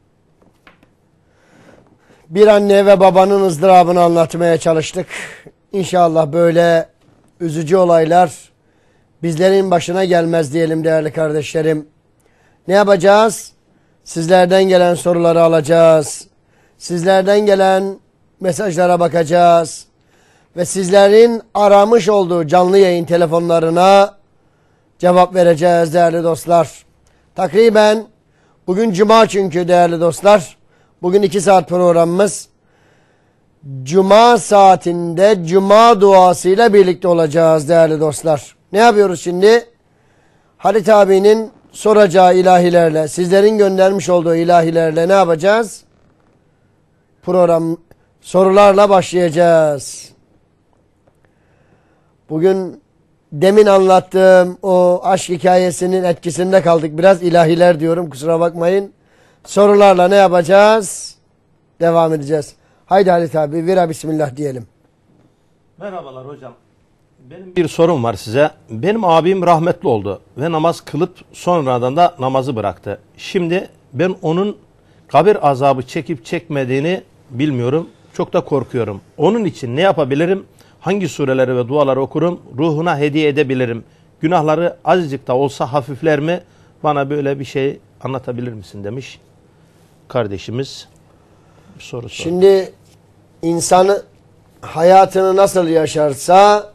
bir anne ve babanın ızdırabını anlatmaya çalıştık. İnşallah böyle üzücü olaylar bizlerin başına gelmez diyelim değerli kardeşlerim. Ne yapacağız? Sizlerden gelen soruları alacağız. Sizlerden gelen mesajlara bakacağız. Ve sizlerin aramış olduğu canlı yayın telefonlarına cevap vereceğiz değerli dostlar. Takriben bugün cuma çünkü değerli dostlar. Bugün iki saat programımız. Cuma saatinde cuma duasıyla birlikte olacağız değerli dostlar. Ne yapıyoruz şimdi? Halit abinin soracağı ilahilerle, sizlerin göndermiş olduğu ilahilerle ne yapacağız? Program sorularla başlayacağız. Bugün demin anlattığım o aşk hikayesinin etkisinde kaldık. Biraz ilahiler diyorum, kusura bakmayın. Sorularla ne yapacağız? Devam edeceğiz. Haydi Halit abi, vira bismillah diyelim. Merhabalar hocam. Benim bir sorum var size. Benim abim rahmetli oldu ve namaz kılıp sonradan da namazı bıraktı. Şimdi ben onun kabir azabı çekip çekmediğini bilmiyorum. Çok da korkuyorum. Onun için ne yapabilirim? Hangi sureleri ve duaları okurum? Ruhuna hediye edebilirim. Günahları azıcık da olsa hafifler mi? Bana böyle bir şey anlatabilir misin demiş kardeşimiz. Bir soru sordu. Şimdi insanı hayatını nasıl yaşarsa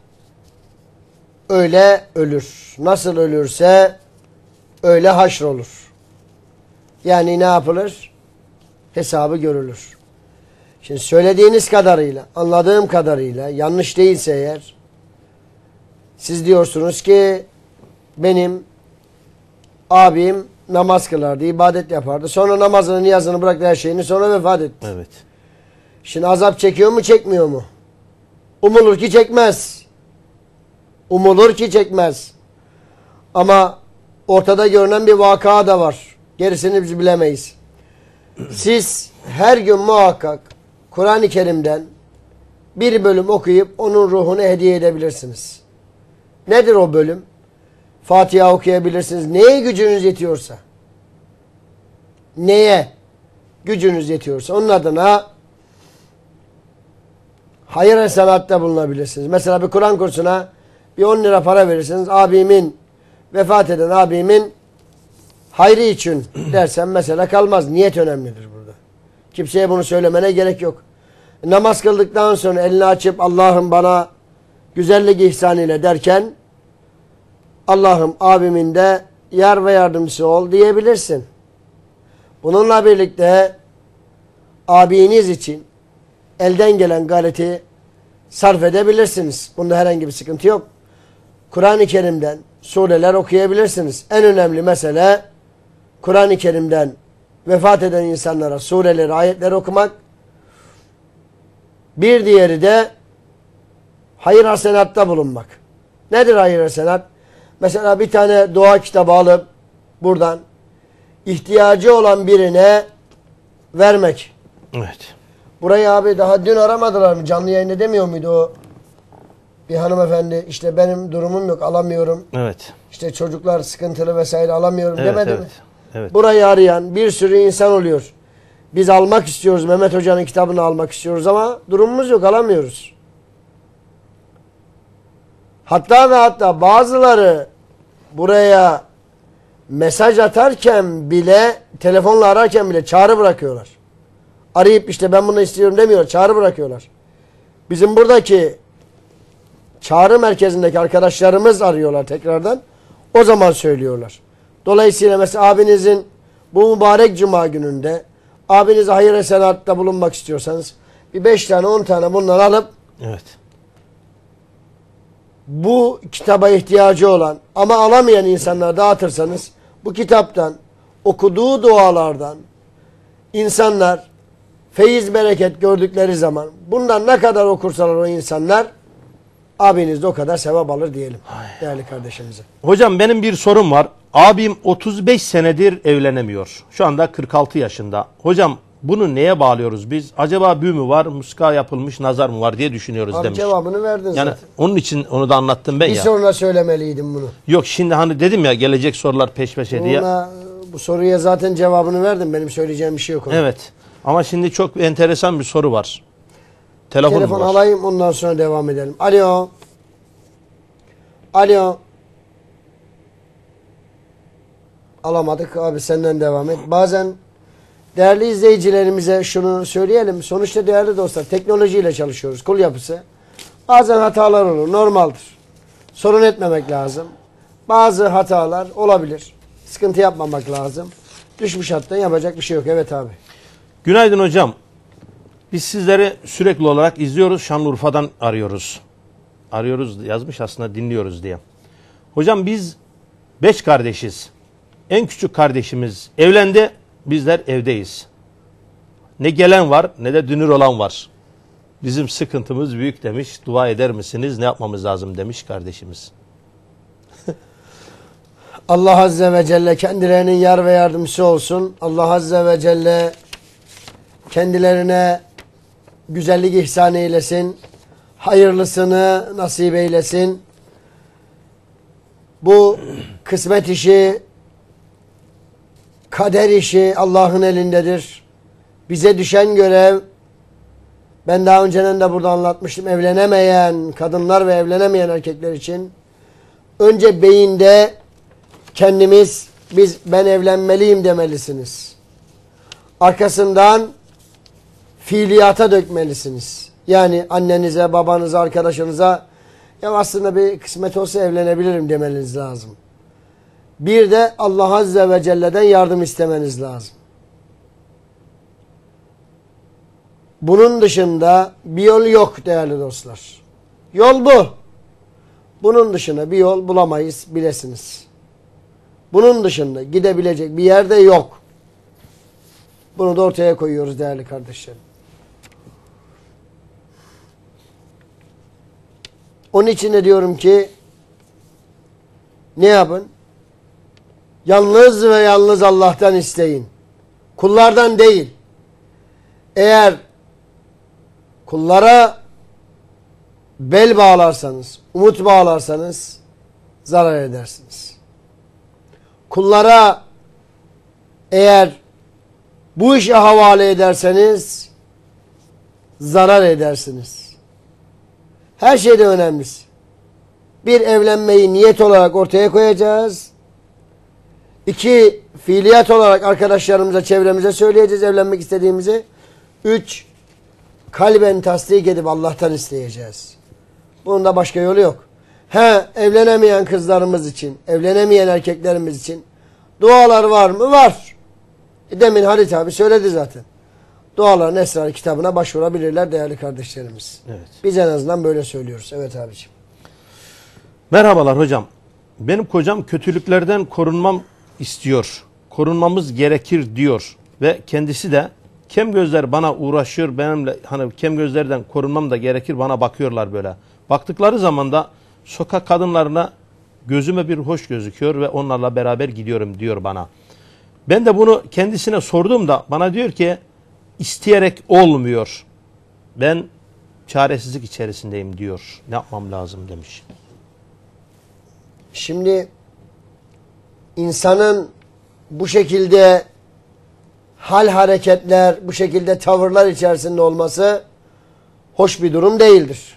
öyle ölür. Nasıl ölürse öyle haşrolur. Yani ne yapılır? Hesabı görülür. Şimdi söylediğiniz kadarıyla, anladığım kadarıyla, yanlış değilse eğer, siz diyorsunuz ki benim abim namaz kılardı, ibadet yapardı. Sonra namazını, niyazını bıraktı, her şeyini, sonra vefat etti. Evet. Şimdi azap çekiyor mu, çekmiyor mu? Umulur ki çekmez. Umulur ki çekmez. Ama ortada görünen bir vaka da var. Gerisini biz bilemeyiz. Siz her gün muhakkak Kur'an-ı Kerim'den bir bölüm okuyup onun ruhunu hediye edebilirsiniz. Nedir o bölüm? Fatiha okuyabilirsiniz. Neye gücünüz yetiyorsa. Neye gücünüz yetiyorsa. Onun adına hayır ve sanatta bulunabilirsiniz. Mesela bir Kur'an kursuna bir on lira para verirsiniz. Abimin, vefat eden abimin hayrı için dersen mesela kalmaz. Niyet önemlidir burada. Kimseye bunu söylemene gerek yok. Namaz kıldıktan sonra elini açıp Allah'ım bana güzellik ihsan ile derken Allah'ım abimin de yar ve yardımcısı ol diyebilirsin. Bununla birlikte abiniz için elden gelen gayreti sarf edebilirsiniz. Bunda herhangi bir sıkıntı yok. Kur'an-ı Kerim'den sureler okuyabilirsiniz. En önemli mesele Kur'an-ı Kerim'den vefat eden insanlara sureleri, ayetleri okumak. Bir diğeri de hayır hasenatta bulunmak. Nedir hayır hasenat? Mesela bir tane dua kitabı alıp buradan ihtiyacı olan birine vermek. Evet. Burayı abi daha dün aramadılar mı? Canlı yayında demiyor muydu o? Bir hanımefendi işte benim durumum yok, alamıyorum. Evet. İşte çocuklar sıkıntılı vesaire, alamıyorum Evet, demedi evet. mi? Evet. Burayı arayan bir sürü insan oluyor. Biz almak istiyoruz, Mehmet Hoca'nın kitabını almak istiyoruz ama durumumuz yok, alamıyoruz. Hatta ve hatta bazıları buraya mesaj atarken bile, telefonla ararken bile çağrı bırakıyorlar. Arayıp işte ben bunu istiyorum demiyor, çağrı bırakıyorlar. Bizim buradaki çağrı merkezindeki arkadaşlarımız arıyorlar tekrardan. O zaman söylüyorlar. Dolayısıyla mesela abinizin bu mübarek cuma gününde abinize hayır ve senatta bulunmak istiyorsanız bir beş tane on tane bundan alıp Evet. bu kitaba ihtiyacı olan ama alamayan insanlara dağıtırsanız bu kitaptan, okuduğu dualardan insanlar feyiz bereket gördükleri zaman bundan ne kadar okursalar o insanlar abiniz de o kadar sevap alır diyelim. Ay. Değerli kardeşimize. Hocam benim bir sorum var. Abim otuz beş senedir evlenemiyor. Şu anda kırk altı yaşında. Hocam bunu neye bağlıyoruz biz? Acaba büyü mü var, muska yapılmış, nazar mı var diye düşünüyoruz Abi demiş. cevabını verdin yani zaten. onun için onu da anlattım ben bir ya. Bir sonra söylemeliydim bunu. Yok şimdi hani dedim ya gelecek sorular peş peşe diye. Ona, bu soruya zaten cevabını verdim. Benim söyleyeceğim bir şey yok. Ona. Evet. Ama şimdi çok enteresan bir soru var. Telefon, Telefon var. alayım ondan sonra devam edelim. Alo. Alo. Alamadık abi, senden devam et. Bazen değerli izleyicilerimize şunu söyleyelim. Sonuçta değerli dostlar teknolojiyle çalışıyoruz. Kul yapısı. Bazen hatalar olur. Normaldir. Sorun etmemek lazım. Bazı hatalar olabilir. Sıkıntı yapmamak lazım. Düşmüş hatta yapacak bir şey yok. Evet abi. Günaydın hocam. Biz sizleri sürekli olarak izliyoruz. Şanlıurfa'dan arıyoruz. Arıyoruz yazmış aslında dinliyoruz diye. Hocam biz beş kardeşiz. En küçük kardeşimiz evlendi. Bizler evdeyiz. Ne gelen var ne de dünür olan var. Bizim sıkıntımız büyük demiş. Dua eder misiniz? Ne yapmamız lazım demiş kardeşimiz. Allah Azze ve Celle kendilerinin yar ve yardımcısı olsun. Allah Azze ve Celle kendilerine güzellik ihsan eylesin. Hayırlısını nasip eylesin. Bu kısmet işi, kader işi Allah'ın elindedir. Bize düşen görev, ben daha önceden de burada anlatmıştım, evlenemeyen kadınlar ve evlenemeyen erkekler için önce beyinde kendimiz, biz ben evlenmeliyim demelisiniz. Arkasından fiiliyata dökmelisiniz. Yani annenize, babanıza, arkadaşınıza ya aslında bir kısmet olsa evlenebilirim demeniz lazım. Bir de Allah Azze ve Celle'den yardım istemeniz lazım. Bunun dışında bir yol yok değerli dostlar. Yol bu. Bunun dışında bir yol bulamayız bilesiniz. Bunun dışında gidebilecek bir yerde yok. Bunu da ortaya koyuyoruz değerli kardeşlerim. Onun için de diyorum ki ne yapın? Yalnız ve yalnız Allah'tan isteyin. Kullardan değil. Eğer kullara bel bağlarsanız, umut bağlarsanız zarar edersiniz. Kullara eğer bu işe havale ederseniz zarar edersiniz. Her şeyde önemlisi. Bir, evlenmeyi niyet olarak ortaya koyacağız. İki, fiiliyat olarak arkadaşlarımıza, çevremize söyleyeceğiz evlenmek istediğimizi. Üç, kalben tasdik edip Allah'tan isteyeceğiz. Bunun da başka yolu yok. He, evlenemeyen kızlarımız için, evlenemeyen erkeklerimiz için dualar var mı? Var. E demin Halit abi söyledi zaten. Duaların Esrarı kitabına başvurabilirler değerli kardeşlerimiz. Evet. Biz en azından böyle söylüyoruz. Evet abiciğim. Merhabalar hocam. Benim kocam kötülüklerden korunmam istiyor. Korunmamız gerekir diyor. Ve kendisi de kem gözler bana uğraşıyor. Benimle hani kem gözlerden korunmam da gerekir. Bana bakıyorlar böyle. Baktıkları zaman da sokak kadınlarına gözüme bir hoş gözüküyor ve onlarla beraber gidiyorum diyor bana. Ben de bunu kendisine sorduğumda bana diyor ki isteyerek olmuyor. Ben çaresizlik içerisindeyim diyor. Ne yapmam lazım demiş. Şimdi insanın bu şekilde hal hareketler, bu şekilde tavırlar içerisinde olması hoş bir durum değildir.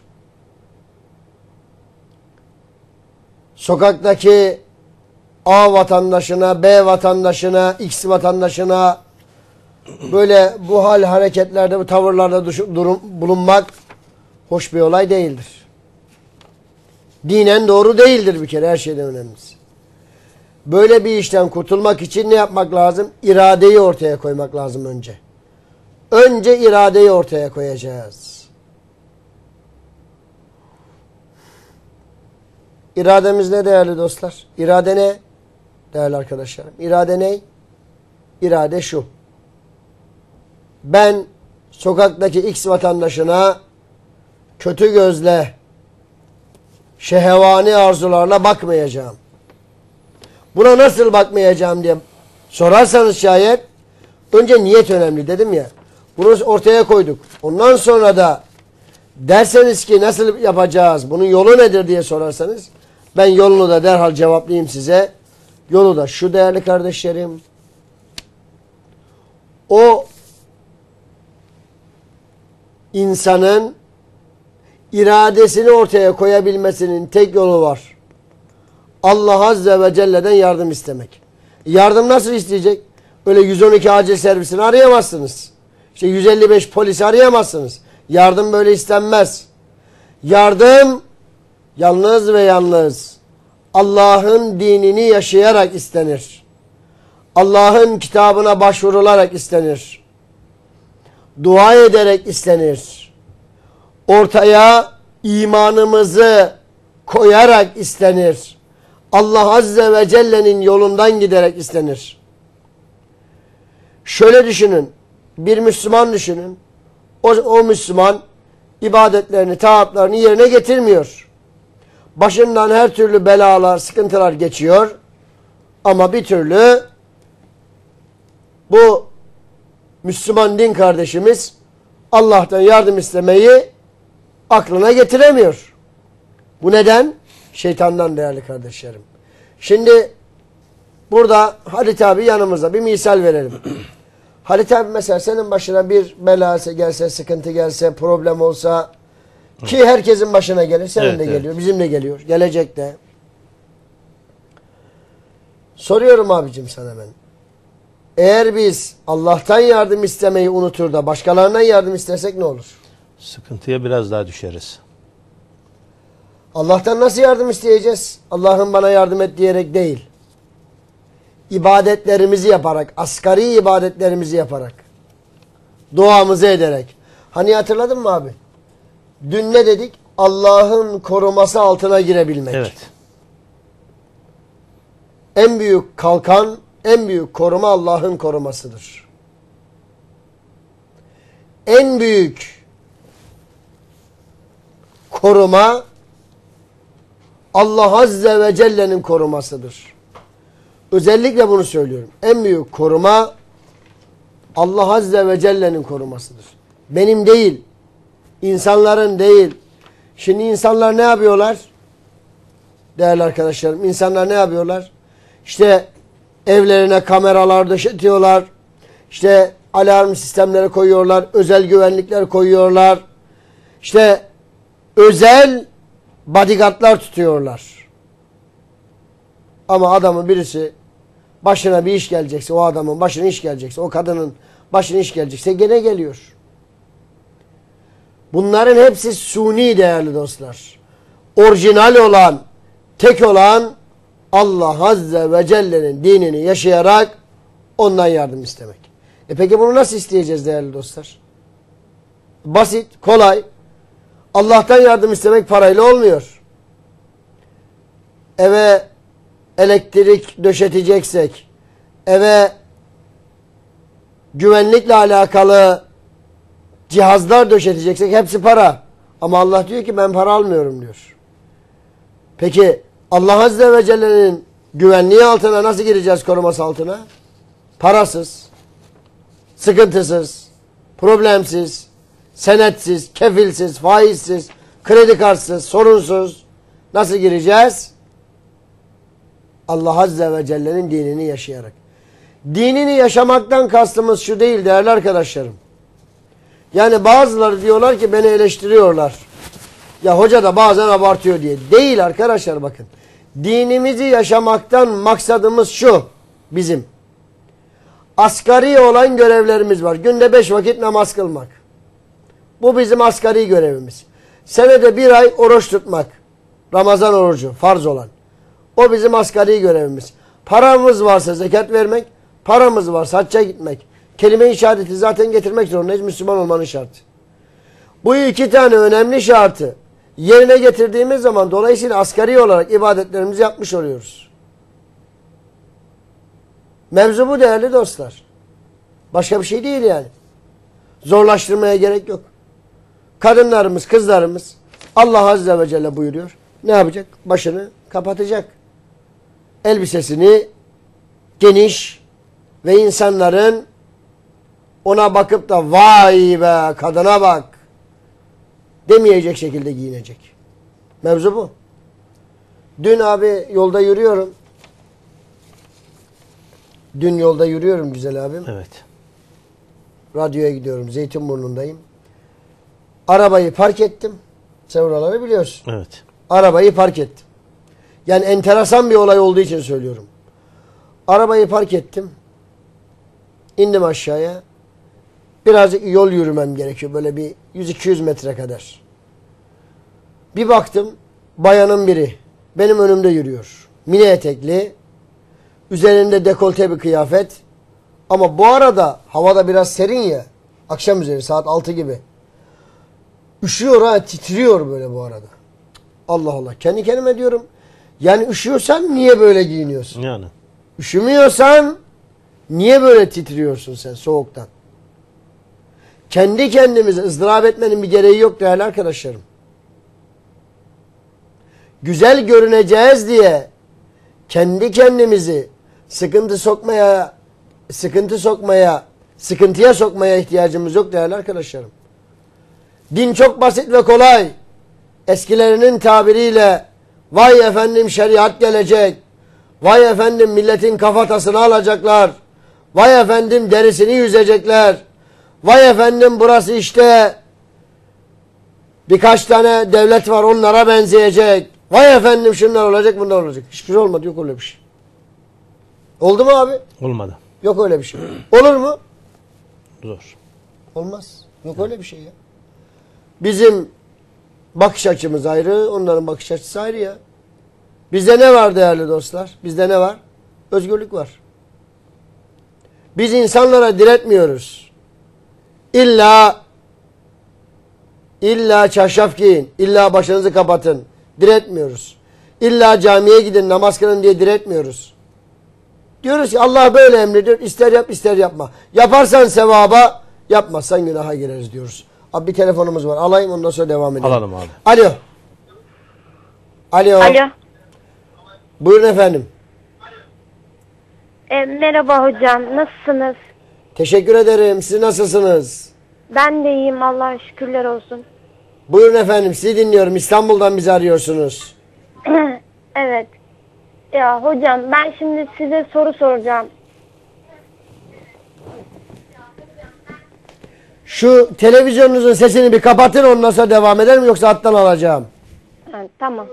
Sokaktaki A vatandaşına, B vatandaşına, X vatandaşına böyle bu hal hareketlerde, bu tavırlarda durum, bulunmak hoş bir olay değildir. Dinen doğru değildir bir kere, her şeyden önemlisi. Böyle bir işten kurtulmak için ne yapmak lazım? İradeyi ortaya koymak lazım önce. Önce iradeyi ortaya koyacağız. İrademiz ne değerli dostlar? İrade ne? Değerli arkadaşlarım. İrade ne? İrade şu. Ben sokaktaki X vatandaşına kötü gözle, şehvani arzularla bakmayacağım. Buna nasıl bakmayacağım diye sorarsanız şayet önce niyet önemli dedim ya. Bunu ortaya koyduk. Ondan sonra da derseniz ki nasıl yapacağız, bunun yolu nedir diye sorarsanız ben yolunu da derhal cevaplayayım size. Yolu da şu değerli kardeşlerim. O insanın iradesini ortaya koyabilmesinin tek yolu var. Allah Azze ve Celle'den yardım istemek. Yardım nasıl isteyecek? Öyle yüz on iki acil servisini arayamazsınız. İşte yüz elli beş polisi arayamazsınız. Yardım böyle istenmez. Yardım yalnız ve yalnız Allah'ın dinini yaşayarak istenir. Allah'ın kitabına başvurularak istenir. Dua ederek istenir. Ortaya imanımızı koyarak istenir. Allah Azze ve Celle'nin yolundan giderek istenir. Şöyle düşünün. Bir Müslüman düşünün. O, o Müslüman ibadetlerini, taatlarını yerine getirmiyor. Başından her türlü belalar, sıkıntılar geçiyor. Ama bir türlü bu Müslüman din kardeşimiz Allah'tan yardım istemeyi aklına getiremiyor. Bu neden? Şeytandan değerli kardeşlerim. Şimdi burada Halit abi yanımızda bir misal verelim. Halit abi mesela senin başına bir bela gelse, sıkıntı gelse, problem olsa ki herkesin başına gelir. Senin evet, de evet. geliyor, bizim de geliyor. Gelecek de. Soruyorum abicim sana ben. Eğer biz Allah'tan yardım istemeyi unutur da başkalarından yardım istersek ne olur? Sıkıntıya biraz daha düşeriz. Allah'tan nasıl yardım isteyeceğiz? Allah'ım bana yardım et diyerek değil. İbadetlerimizi yaparak, asgari ibadetlerimizi yaparak, duamızı ederek. Hani hatırladın mı abi? Dün ne dedik? Allah'ın koruması altına girebilmek. Evet. En büyük kalkan, en büyük koruma Allah'ın korumasıdır. En büyük koruma Allah Azze ve Celle'nin korumasıdır. Özellikle bunu söylüyorum. En büyük koruma Allah Azze ve Celle'nin korumasıdır. Benim değil, insanların değil. Şimdi insanlar ne yapıyorlar? Değerli arkadaşlarım, insanlar ne yapıyorlar? İşte evlerine kameralar döşetiyorlar. İşte alarm sistemleri koyuyorlar. Özel güvenlikler koyuyorlar. İşte özel bodyguardlar tutuyorlar. Ama adamın birisi başına bir iş gelecekse, o adamın başına iş gelecekse, o kadının başına iş gelecekse gene geliyor. Bunların hepsi suni değerli dostlar. Orijinal olan, tek olan Allah Azze ve Celle'nin dinini yaşayarak ondan yardım istemek. E peki bunu nasıl isteyeceğiz değerli dostlar? Basit, kolay. Allah'tan yardım istemek parayla olmuyor. Eve elektrik döşeteceksek, eve güvenlikle alakalı cihazlar döşeteceksek hepsi para. Ama Allah diyor ki ben para almıyorum diyor. Peki Allah Azze ve Celle'nin güvenliği altına nasıl gireceğiz, koruması altına? Parasız, sıkıntısız, problemsiz, senetsiz, kefilsiz, faizsiz, kredi kartsız, sorunsuz nasıl gireceğiz? Allah Azze ve Celle'nin dinini yaşayarak. Dinini yaşamaktan kastımız şu değil değerli arkadaşlarım. Yani bazıları diyorlar ki beni eleştiriyorlar. Ya hoca da bazen abartıyor diye. Değil arkadaşlar bakın. Dinimizi yaşamaktan maksadımız şu bizim. Asgari olan görevlerimiz var. Günde beş vakit namaz kılmak. Bu bizim asgari görevimiz. Senede bir ay oruç tutmak. Ramazan orucu farz olan. O bizim asgari görevimiz. Paramız varsa zekat vermek, paramız varsa hacca gitmek. Kelime-i şehadeti zaten getirmek zorundayız. Müslüman olmanın şartı. Bu iki tane önemli şartı yerine getirdiğimiz zaman dolayısıyla asgari olarak ibadetlerimizi yapmış oluyoruz. Mevzu bu değerli dostlar. Başka bir şey değil yani. Zorlaştırmaya gerek yok. Kadınlarımız, kızlarımız Allah Azze ve Celle buyuruyor. Ne yapacak? Başını kapatacak. Elbisesini geniş ve insanların ona bakıp da vay be kadına bak demeyecek şekilde giyinecek. Mevzu bu. Dün abi yolda yürüyorum. Dün yolda yürüyorum güzel abim. Evet. Radyoya gidiyorum. Zeytinburnu'ndayım. Arabayı park ettim. Sen oraları biliyorsun. Evet. Arabayı park ettim. Yani enteresan bir olay olduğu için söylüyorum. Arabayı park ettim. İndim aşağıya. Birazcık yol yürümem gerekiyor. Böyle bir yüz iki yüz metre kadar. Bir baktım. Bayanın biri. Benim önümde yürüyor. Mini etekli. Üzerinde dekolte bir kıyafet. Ama bu arada havada biraz serin ya. Akşam üzeri saat altı gibi. Üşüyor ha, titriyor böyle bu arada. Allah Allah. Kendi kendime diyorum. Yani üşüyorsan niye böyle giyiniyorsun? Yani. Üşümüyorsan niye böyle titriyorsun sen soğuktan? Kendi kendimizi ızdırap etmenin bir gereği yok değerli arkadaşlarım. Güzel görüneceğiz diye kendi kendimizi sıkıntı sokmaya, sıkıntı sokmaya, sıkıntıya sokmaya ihtiyacımız yok değerli arkadaşlarım. Din çok basit ve kolay. Eskilerinin tabiriyle vay efendim şeriat gelecek, vay efendim milletin kafatasını alacaklar, vay efendim derisini yüzecekler, vay efendim burası işte birkaç tane devlet var onlara benzeyecek, vay efendim şunlar olacak bunlar olacak. Hiçbir şey olmadı, yok öyle bir şey. Oldu mu abi? Olmadı. Yok öyle bir şey. Olur mu? Zor. Olmaz. Yok öyle bir şey ya. Bizim bakış açımız ayrı, onların bakış açısı ayrı ya. Bizde ne var değerli dostlar? Bizde ne var? Özgürlük var. Biz insanlara diretmiyoruz. İlla illa çarşaf giyin, illa başınızı kapatın. Diretmiyoruz. İlla camiye gidin, namaz kılın diye diretmiyoruz. Diyoruz ki Allah böyle emrediyor. İster yap, ister yapma. Yaparsan sevaba, yapmazsan günaha gireriz diyoruz. Abi bir telefonumuz var. Alayım ondan sonra devam edelim. Alalım abi. Alo. Alo. Alo. Buyurun efendim. E, merhaba hocam. Nasılsınız? Teşekkür ederim. Siz nasılsınız? Ben de iyiyim. Allah'a şükürler olsun. Buyurun efendim. Sizi dinliyorum. İstanbul'dan bizi arıyorsunuz. Evet. Ya hocam ben şimdi size soru soracağım. Şu televizyonunuzun sesini bir kapatın ondan sonra devam ederim yoksa alttan alacağım. Ha, tamam.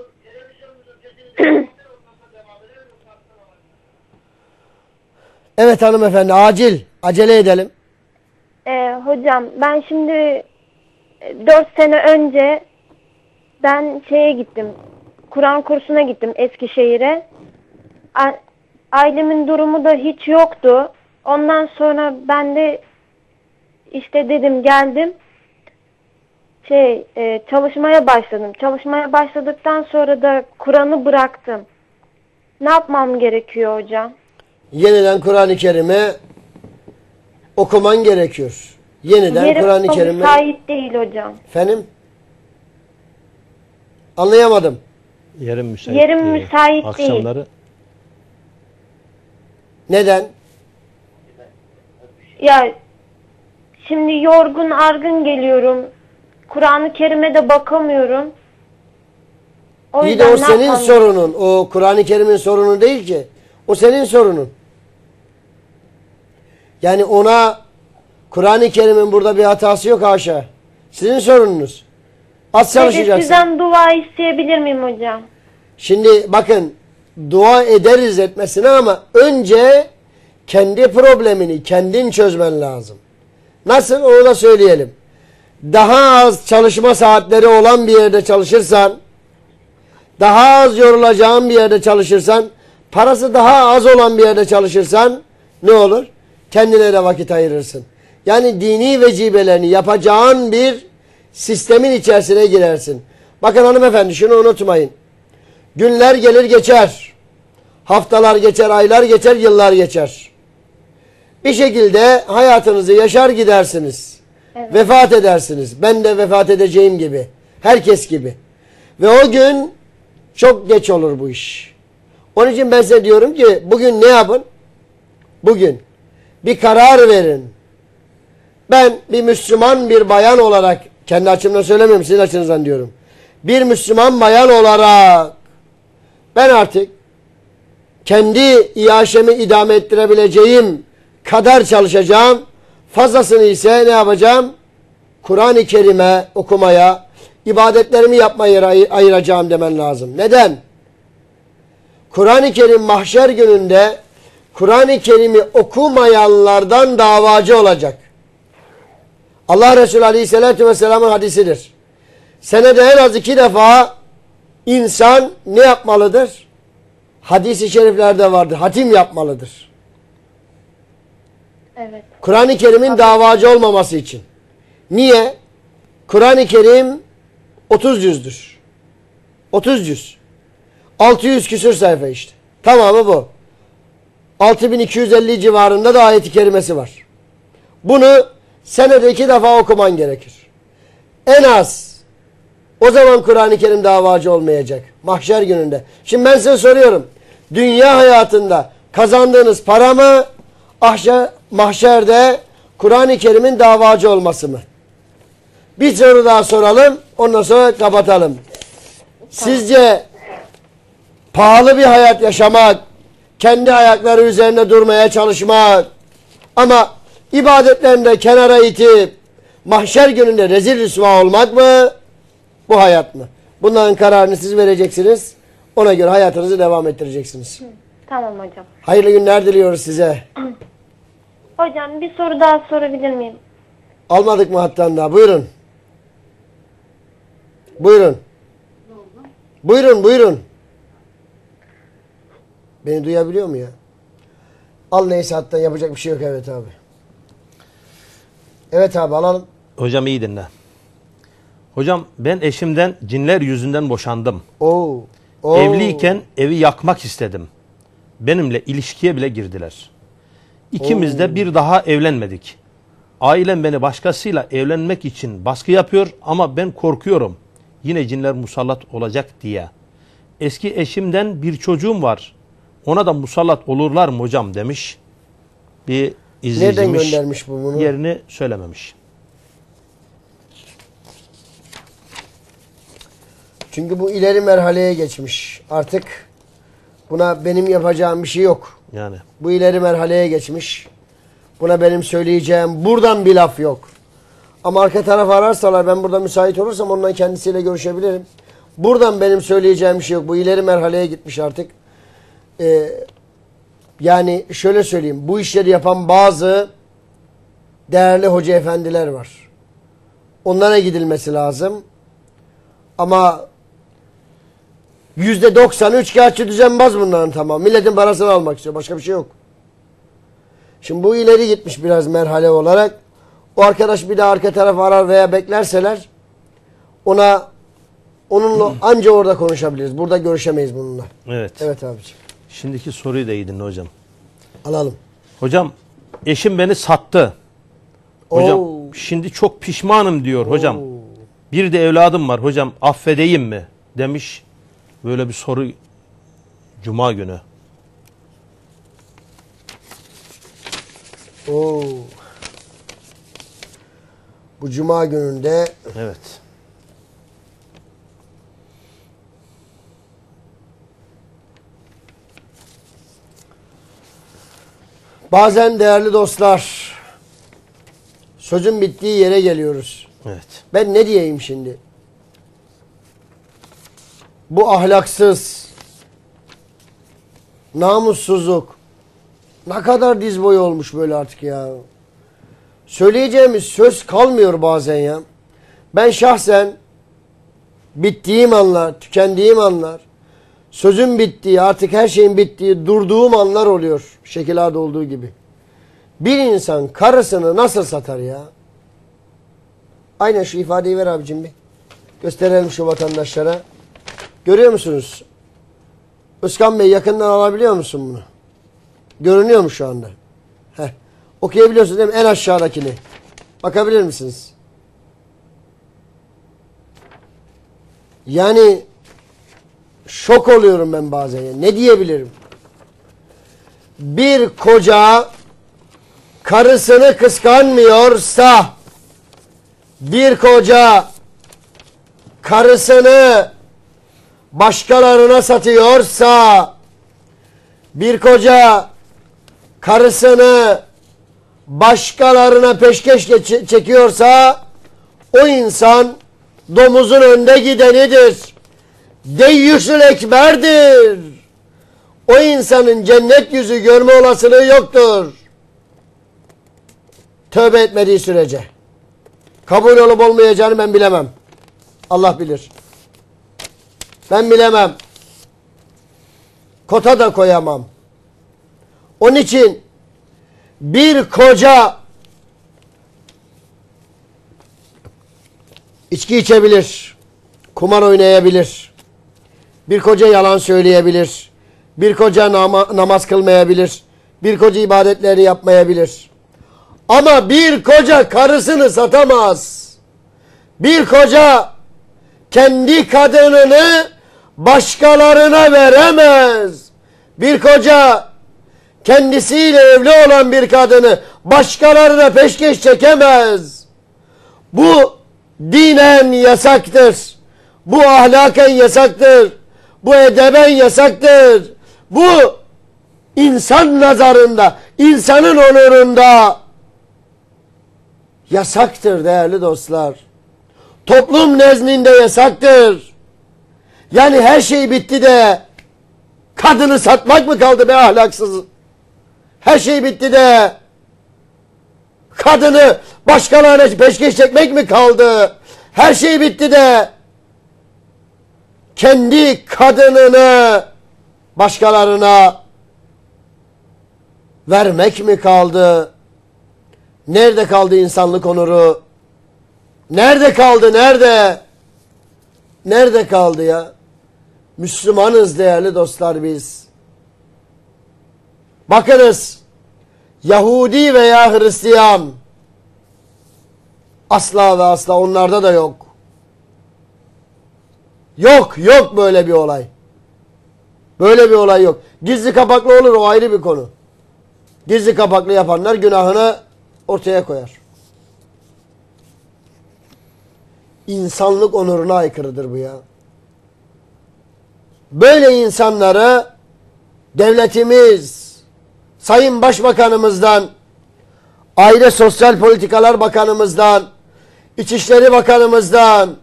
Evet hanımefendi acil. Acele edelim. E, hocam ben şimdi e, dört sene önce ben şeye gittim. Kur'an kursuna gittim Eskişehir'e. A- Ailemin durumu da hiç yoktu. Ondan sonra ben de işte dedim geldim. Şey e, çalışmaya başladım. Çalışmaya başladıktan sonra da Kur'an'ı bıraktım. Ne yapmam gerekiyor hocam? Yeniden Kur'an-ı Kerim'i okuman gerekiyor. Yeniden Yerim Kur'an-ı Kerim'i... müsait değil hocam. Efendim? Anlayamadım. Yerim müsait Yerim değil. müsait Akşamları değil. Neden? Ya şimdi yorgun argın geliyorum. Kur'an-ı Kerim'e de bakamıyorum. O İyi de yüzden o ne senin yapmam- sorunun. O Kur'an-ı Kerim'in sorunu değil ki. O senin sorunun. Yani ona Kur'an-ı Kerim'in burada bir hatası yok haşa. Sizin sorununuz. Az Bir de çalışacaksın. sizden dua isteyebilir miyim hocam? Şimdi bakın dua ederiz etmesine ama önce kendi problemini kendin çözmen lazım. Nasıl onu da söyleyelim. Daha az çalışma saatleri olan bir yerde çalışırsan, daha az yorulacağın bir yerde çalışırsan, parası daha az olan bir yerde çalışırsan ne olur? Kendine de vakit ayırırsın. Yani dini vecibelerini yapacağın bir sistemin içerisine girersin. Bakın hanımefendi şunu unutmayın. Günler gelir geçer. Haftalar geçer, aylar geçer, yıllar geçer. Bir şekilde hayatınızı yaşar gidersiniz. Evet. Vefat edersiniz. Ben de vefat edeceğim gibi. Herkes gibi. Ve o gün çok geç olur bu iş. Onun için ben size diyorum ki bugün ne yapın? Bugün bir karar verin. Ben bir Müslüman bir bayan olarak kendi açımdan söylemiyorum sizin açınızdan diyorum. Bir Müslüman bayan olarak ben artık kendi iaşemi idame ettirebileceğim kadar çalışacağım. Fazlasını ise ne yapacağım? Kur'an-ı Kerim'e okumaya, ibadetlerimi yapmaya ay- ayıracağım demen lazım. Neden? Kur'an-ı Kerim mahşer gününde Kur'an-ı Kerim'i okumayanlardan davacı olacak. Allah Resulü Aleyhisselatü Vesselam'ın hadisidir. Senede en az iki defa insan ne yapmalıdır? Hadis-i şeriflerde vardır. Hatim yapmalıdır. Evet. Kur'an-ı Kerim'in davacı olmaması için. Niye? Kur'an-ı Kerim otuz cüzdür. otuz cüz. altı yüz küsür sayfa işte. Tamamı bu. altı bin iki yüz elli civarında da ayet-i kerimesi var. Bunu senede iki defa okuman gerekir. En az. O zaman Kur'an-ı Kerim davacı olmayacak. Mahşer gününde. Şimdi ben size soruyorum. Dünya hayatında Kazandığınız para mı? Ahşe, mahşerde Kur'an-ı Kerim'in davacı olması mı? Bir soru daha soralım. Ondan sonra kapatalım. Sizce pahalı bir hayat yaşamak, kendi ayakları üzerinde durmaya çalışmak ama ibadetlerini de kenara itip mahşer gününde rezil rüsva olmak mı? Bu hayat mı? Bunların kararını siz vereceksiniz. Ona göre hayatınızı devam ettireceksiniz. Tamam hocam. Hayırlı günler diliyoruz size. Hocam bir soru daha sorabilir miyim? Almadık mı hattan daha? Buyurun. Buyurun. Buyurun, buyurun. Beni duyabiliyor mu ya? Al neyse hattan, yapacak bir şey yok. Evet abi. Evet abi, alalım. Hocam iyi dinle. Hocam ben eşimden cinler yüzünden boşandım. Oo. Oo. Evliyken evi yakmak istedim. Benimle ilişkiye bile girdiler. İkimiz de bir daha evlenmedik. Ailem beni başkasıyla evlenmek için baskı yapıyor ama ben korkuyorum. Yine cinler musallat olacak diye. Eski eşimden bir çocuğum var. Ona da musallat olurlar mı hocam demiş. Bir izleyicimiz. Nereden göndermiş bu bunu? Yerini söylememiş. Çünkü bu ileri merhaleye geçmiş. Artık buna benim yapacağım bir şey yok. Yani. Bu ileri merhaleye geçmiş. Buna benim söyleyeceğim buradan bir laf yok. Ama arka tarafı ararsalar, ben burada müsait olursam ondan kendisiyle görüşebilirim. Buradan benim söyleyeceğim bir şey yok. Bu ileri merhaleye gitmiş artık. Ee, yani şöyle söyleyeyim. Bu işleri yapan bazı değerli hoca efendiler var. Onlara gidilmesi lazım. Ama yüzde doksanı üçkağıtçı düzenbaz bunların tamam. Milletin parasını almak istiyor. Başka bir şey yok. Şimdi bu ileri gitmiş biraz merhale olarak. O arkadaş bir daha arka tarafı arar veya beklerseler ona onunla anca orada konuşabiliriz. Burada görüşemeyiz bununla. Evet. Evet abiciğim. Şimdiki soruyu da iyi dinle hocam. Alalım. Hocam eşim beni sattı. Hocam Oo. şimdi çok pişmanım diyor hocam. Oo. Bir de evladım var hocam, affedeyim mi demiş. Böyle bir soru Cuma günü. Oo. Bu Cuma gününde Evet. bazen değerli dostlar, sözün bittiği yere geliyoruz. Evet. Ben ne diyeyim şimdi? Bu ahlaksız, namussuzluk ne kadar diz boyu olmuş böyle artık ya. Söyleyeceğimiz söz kalmıyor bazen ya. Ben şahsen bittiğim anlar, tükendiğim anlar, sözün bittiği, artık her şeyin bittiği, durduğum anlar oluyor. Şekil A'da olduğu gibi. Bir insan karısını nasıl satar ya? Aynen şu ifadeyi ver abicim bir. Gösterelim şu vatandaşlara. Görüyor musunuz? Özkan Bey, yakından alabiliyor musun bunu? Görünüyor mu şu anda? Heh. Okuyabiliyorsunuz değil mi? En aşağıdakini. Bakabilir misiniz? Yani şok oluyorum ben bazen. Ya. Ne diyebilirim? Bir koca karısını kıskanmıyorsa, bir koca karısını başkalarına satıyorsa, bir koca karısını başkalarına peşkeş çekiyorsa, o insan domuzun önde gidenidir. Deyyüsül ekberdir. O insanın cennet yüzü görme olasılığı yoktur. Tövbe etmediği sürece. Kabul olup olmayacağını ben bilemem. Allah bilir. Ben bilemem. Kota da koyamam. Onun için bir koca içki içebilir, kumar oynayabilir, bir koca yalan söyleyebilir, bir koca nama, namaz kılmayabilir, bir koca ibadetleri yapmayabilir. Ama bir koca karısını satamaz. Bir koca kendi kadınını başkalarına veremez. Bir koca kendisiyle evli olan bir kadını başkalarına peşkeş çekemez. Bu dinen yasaktır. Bu ahlaken yasaktır. Bu edeben yasaktır. Bu insan nazarında, insanın onurunda yasaktır değerli dostlar. Toplum nezdinde yasaktır. Yani her şey bitti de kadını satmak mı kaldı be ahlaksız? Her şey bitti de kadını başkalarına peşkeş çekmek mi kaldı? Her şey bitti de kendi kadınını başkalarına vermek mi kaldı? Nerede kaldı insanlık onuru? Nerede kaldı? Nerede? Nerede kaldı ya? Müslümanız değerli dostlar biz. Bakınız, Yahudi veya Hristiyan asla ve asla onlarda da yok. Yok, yok böyle bir olay. Böyle bir olay yok. Gizli kapaklı olur, o ayrı bir konu. Gizli kapaklı yapanlar günahını ortaya koyar. İnsanlık onuruna aykırıdır bu ya. Böyle insanları devletimiz, Sayın Başbakanımızdan, Aile Sosyal Politikalar Bakanımızdan, İçişleri Bakanımızdan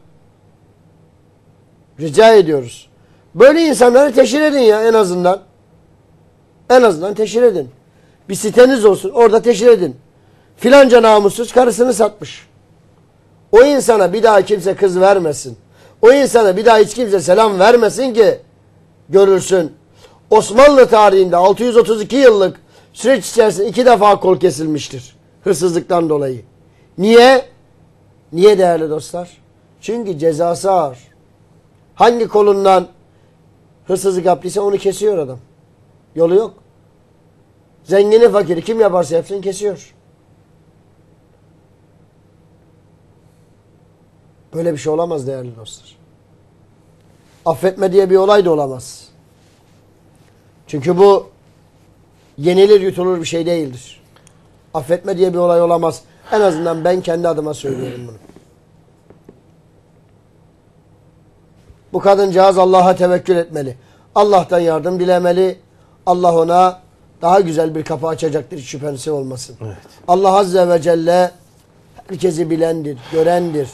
rica ediyoruz. Böyle insanları teşhir edin ya en azından. En azından teşhir edin. Bir siteniz olsun, orada teşhir edin. Filanca namussuz karısını satmış. O insana bir daha kimse kız vermesin. O insana bir daha hiç kimse selam vermesin ki görülsün. Osmanlı tarihinde altı yüz otuz iki yıllık süreç içerisinde iki defa kol kesilmiştir. Hırsızlıktan dolayı. Niye? Niye değerli dostlar? Çünkü cezası ağır. Hangi kolundan hırsızlık yaptıysa onu kesiyor adam. Yolu yok. Zengini fakiri kim yaparsa yapsın kesiyor. Böyle bir şey olamaz değerli dostlar. Affetme diye bir olay da olamaz. Çünkü bu yenilir yutulur bir şey değildir. Affetme diye bir olay olamaz. En azından ben kendi adıma söylüyorum bunu. Bu kadıncağız Allah'a tevekkül etmeli. Allah'tan yardım dilemeli. Allah ona daha güzel bir kapı açacaktır, hiç şüphesi olmasın. Evet. Allah Azze ve Celle herkesi bilendir, görendir.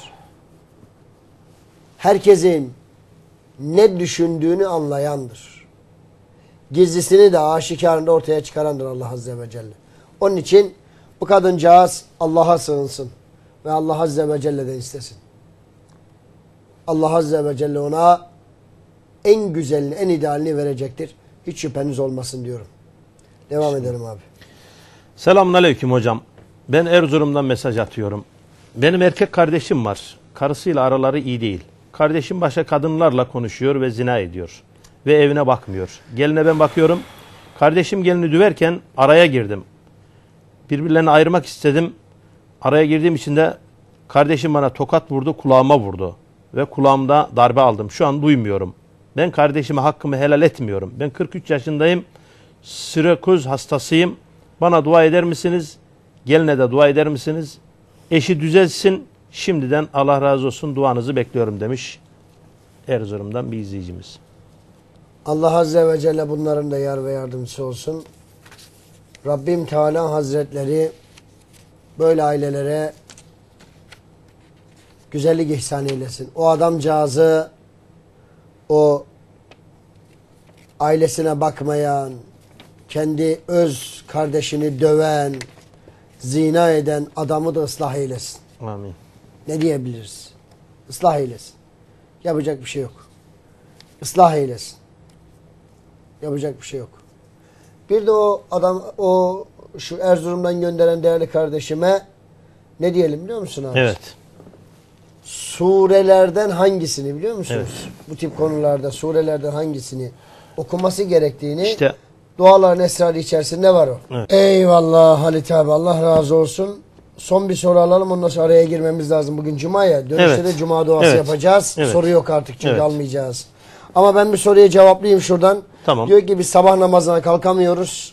Herkesin ne düşündüğünü anlayandır. Gizlisini de aşikarında ortaya çıkarandır Allah Azze ve Celle. Onun için bu kadıncağız Allah'a sığınsın ve Allah Azze ve Celle'den istesin. Allah Azze ve Celle ona en güzelini, en idealini verecektir. Hiç şüpheniz olmasın diyorum. Devam Şimdi. edelim abi. Selamünaleyküm hocam. Ben Erzurum'dan mesaj atıyorum. Benim erkek kardeşim var. Karısıyla araları iyi değil. Kardeşim başka kadınlarla konuşuyor ve zina ediyor. Ve evine bakmıyor. Geline ben bakıyorum. Kardeşim gelini düverken araya girdim. Birbirlerini ayırmak istedim. Araya girdiğim için de kardeşim bana tokat vurdu, kulağıma vurdu. Ve kulağımda darbe aldım. Şu an duymuyorum. Ben kardeşime hakkımı helal etmiyorum. Ben kırk üç yaşındayım. Sirokoz hastasıyım. Bana dua eder misiniz? Geline de dua eder misiniz? Eşi düzelsin. Şimdiden Allah razı olsun, duanızı bekliyorum demiş Erzurum'dan bir izleyicimiz. Allah Azze ve Celle bunların da yar ve yardımcısı olsun. Rabbim Teala Hazretleri böyle ailelere güzellik ihsan eylesin. O adamcağızı, o ailesine bakmayan, kendi öz kardeşini döven, zina eden adamı da ıslah eylesin. Amin. Ne diyebiliriz? Islah eylesin. Yapacak bir şey yok. Islah eylesin. Yapacak bir şey yok. Bir de o adam, o şu Erzurum'dan gönderen değerli kardeşime ne diyelim biliyor musun abi? Evet. Surelerden hangisini biliyor musunuz? Evet. Bu tip konularda surelerden hangisini okuması gerektiğini, İşte duaların esrarı içerisinde var o. Evet. Eyvallah Halit abi, Allah razı olsun. Son bir soru alalım, ondan sonra araya girmemiz lazım. Bugün Cuma ya. Dönüşte Evet. de Cuma duası Evet. yapacağız. Evet. Soru yok artık çünkü Evet. almayacağız. Ama ben bir soruya cevaplayayım şuradan. Tamam. Diyor ki biz sabah namazına kalkamıyoruz.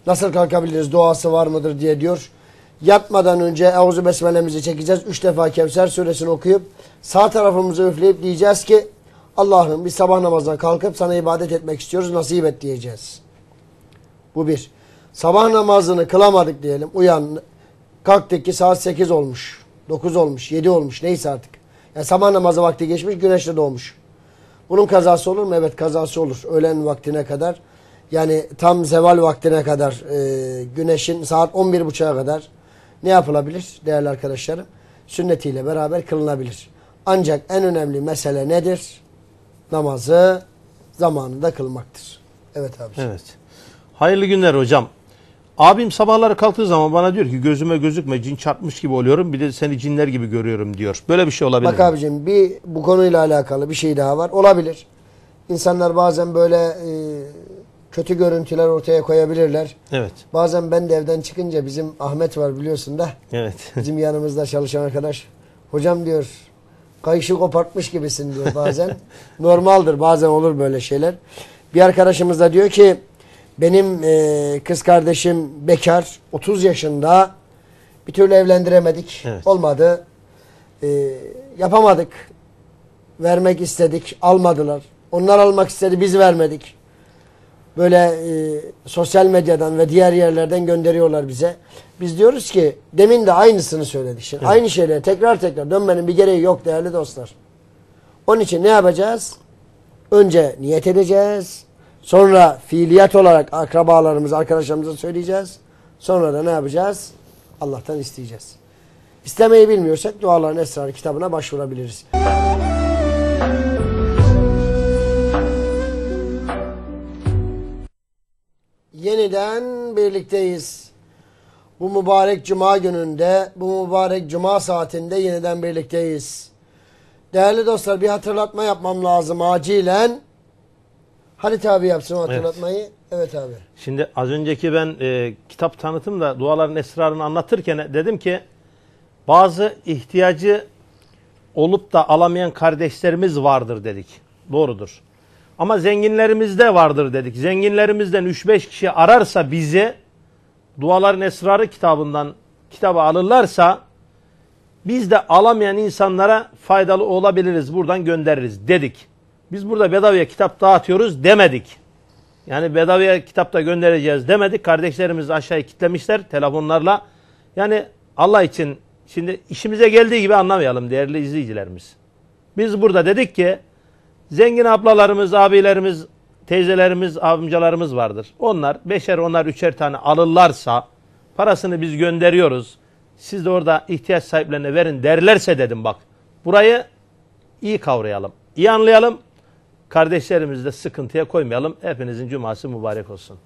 Nasıl kalkabiliriz? Duası var mıdır diye diyor. Yatmadan önce Euzu Besmele'mizi çekeceğiz. Üç defa Kevser suresini okuyup sağ tarafımızı üfleyip diyeceğiz ki Allah'ım biz sabah namazına kalkıp sana ibadet etmek istiyoruz. Nasip et diyeceğiz. Bu bir. Sabah namazını kılamadık diyelim. Uyan. Kalktık ki saat sekiz olmuş. dokuz olmuş. yedi olmuş. Neyse artık. Yani sabah namazı vakti geçmiş. Güneş de doğmuş. Bunun kazası olur mu? Evet, kazası olur. Öğlen vaktine kadar. Yani tam zeval vaktine kadar e, güneşin saat on bir buçuğa kadar ne yapılabilir değerli arkadaşlarım? Sünnetiyle beraber kılınabilir. Ancak en önemli mesele nedir? Namazı zamanında kılmaktır. Evet abi. Evet. Hayırlı günler hocam. Abim sabahları kalktığı zaman bana diyor ki gözüme gözükme, cin çarpmış gibi oluyorum. Bir de seni cinler gibi görüyorum diyor. Böyle bir şey olabilir Bak mi? abicim, bir bu konuyla alakalı bir şey daha var. Olabilir. İnsanlar bazen böyle e, kötü görüntüler ortaya koyabilirler. Evet. Bazen ben de evden çıkınca bizim Ahmet var biliyorsun da. Evet. Bizim yanımızda çalışan arkadaş. Hocam diyor kayışı kopartmış gibisin diyor bazen. Normaldir, bazen olur böyle şeyler. Bir arkadaşımız da diyor ki benim e, kız kardeşim bekar, otuz yaşında, bir türlü evlendiremedik. Evet. Olmadı. E, yapamadık. Vermek istedik, almadılar. Onlar almak istedi, biz vermedik. Böyle e, sosyal medyadan ve diğer yerlerden gönderiyorlar bize. Biz diyoruz ki demin de aynısını söyledik. Şimdi Evet. aynı şeylere tekrar tekrar dönmenin bir gereği yok değerli dostlar. Onun için ne yapacağız? Önce niyet edeceğiz. Sonra fiiliyat olarak akrabalarımıza, arkadaşlarımıza söyleyeceğiz. Sonra da ne yapacağız? Allah'tan isteyeceğiz. İstemeyi bilmiyorsak Duaların Esrarı kitabına başvurabiliriz. Yeniden birlikteyiz. Bu mübarek cuma gününde, bu mübarek cuma saatinde yeniden birlikteyiz. Değerli dostlar, bir hatırlatma yapmam lazım acilen. Halit abi yapsın o hatırlatmayı. Evet, evet abi. Şimdi az önceki ben e, kitap tanıtımda duaların esrarını anlatırken dedim ki bazı ihtiyacı olup da alamayan kardeşlerimiz vardır dedik. Doğrudur. Ama zenginlerimizde vardır dedik. Zenginlerimizden üç beş kişi ararsa bizi Duaların Esrarı kitabından kitabı alırlarsa biz de alamayan insanlara faydalı olabiliriz. Buradan göndeririz dedik. Biz burada bedavaya kitap dağıtıyoruz demedik. Yani bedavaya kitapta göndereceğiz demedik. Kardeşlerimiz aşağıya kitlemişler telefonlarla. Yani Allah için şimdi işimize geldiği gibi anlamayalım değerli izleyicilerimiz. Biz burada dedik ki zengin ablalarımız, abilerimiz, teyzelerimiz, amcalarımız vardır. Onlar beşer, onlar üçer tane alırlarsa parasını biz gönderiyoruz. Siz de orada ihtiyaç sahiplerine verin derlerse dedim bak. Burayı iyi kavrayalım, iyi anlayalım. Kardeşlerimizi de sıkıntıya koymayalım. Hepinizin cuması mübarek olsun.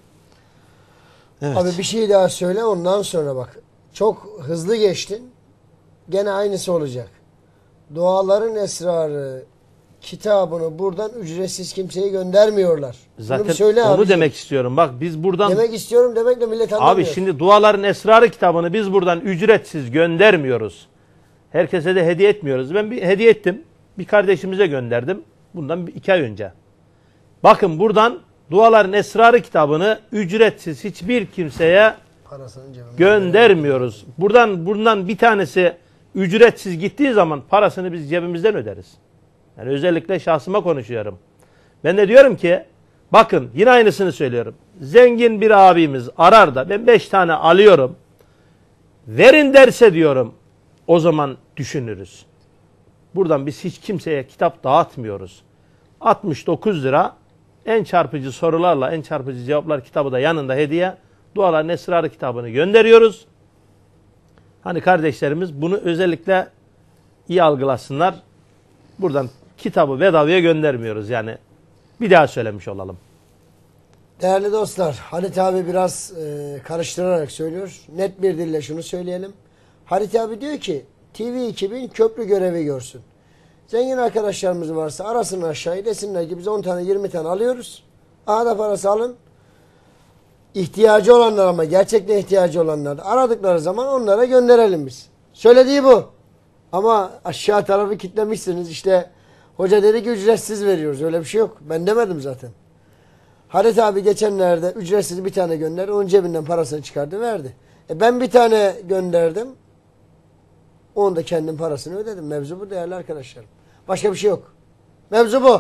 Evet. Abi bir şey daha söyle ondan sonra bak. Çok hızlı geçtin. Gene aynısı olacak. Duaların Esrarı kitabını buradan ücretsiz kimseye göndermiyorlar. Zaten Bunu söyle onu abicim. demek istiyorum. Bak biz buradan... Demek istiyorum demek de millet anlamıyor. Abi şimdi Duaların Esrarı kitabını biz buradan ücretsiz göndermiyoruz. Herkese de hediye etmiyoruz. Ben bir hediye ettim. Bir kardeşimize gönderdim. Bundan iki ay önce. Bakın buradan Duaların Esrarı kitabını ücretsiz hiçbir kimseye göndermiyoruz. Buradan buradan bir tanesi ücretsiz gittiği zaman parasını biz cebimizden öderiz. Yani özellikle şahsıma konuşuyorum. Ben de diyorum ki bakın yine aynısını söylüyorum. Zengin bir abimiz arar da ben beş tane alıyorum. Verin derse diyorum o zaman düşünürüz. Buradan biz hiç kimseye kitap dağıtmıyoruz. altmış dokuz lira en çarpıcı sorularla en çarpıcı cevaplar kitabı da yanında hediye. Duaların Esrarı kitabını gönderiyoruz. Hani kardeşlerimiz bunu özellikle iyi algılasınlar. Buradan kitabı bedavaya göndermiyoruz. Yani bir daha söylemiş olalım. Değerli dostlar, Halit abi biraz e, karıştırarak söylüyor. Net bir dille şunu söyleyelim. Halit abi diyor ki T V iki bin köprü görevi görsün. Zengin arkadaşlarımız varsa arasın aşağıya desinler ki biz on tane yirmi tane alıyoruz. Aha da parası alın. İhtiyacı olanlar ama gerçekten ihtiyacı olanlar da aradıkları zaman onlara gönderelim biz. Söylediği bu. Ama aşağı tarafı kitlemişsiniz. İşte hoca dedi ki ücretsiz veriyoruz. Öyle bir şey yok. Ben demedim zaten. Halit abi geçenlerde ücretsiz bir tane gönderdi. Onun cebinden parasını çıkardı verdi. E ben bir tane gönderdim. Onun da kendim parasını ödedim. Mevzu bu değerli arkadaşlarım. Başka bir şey yok. Mevzu bu.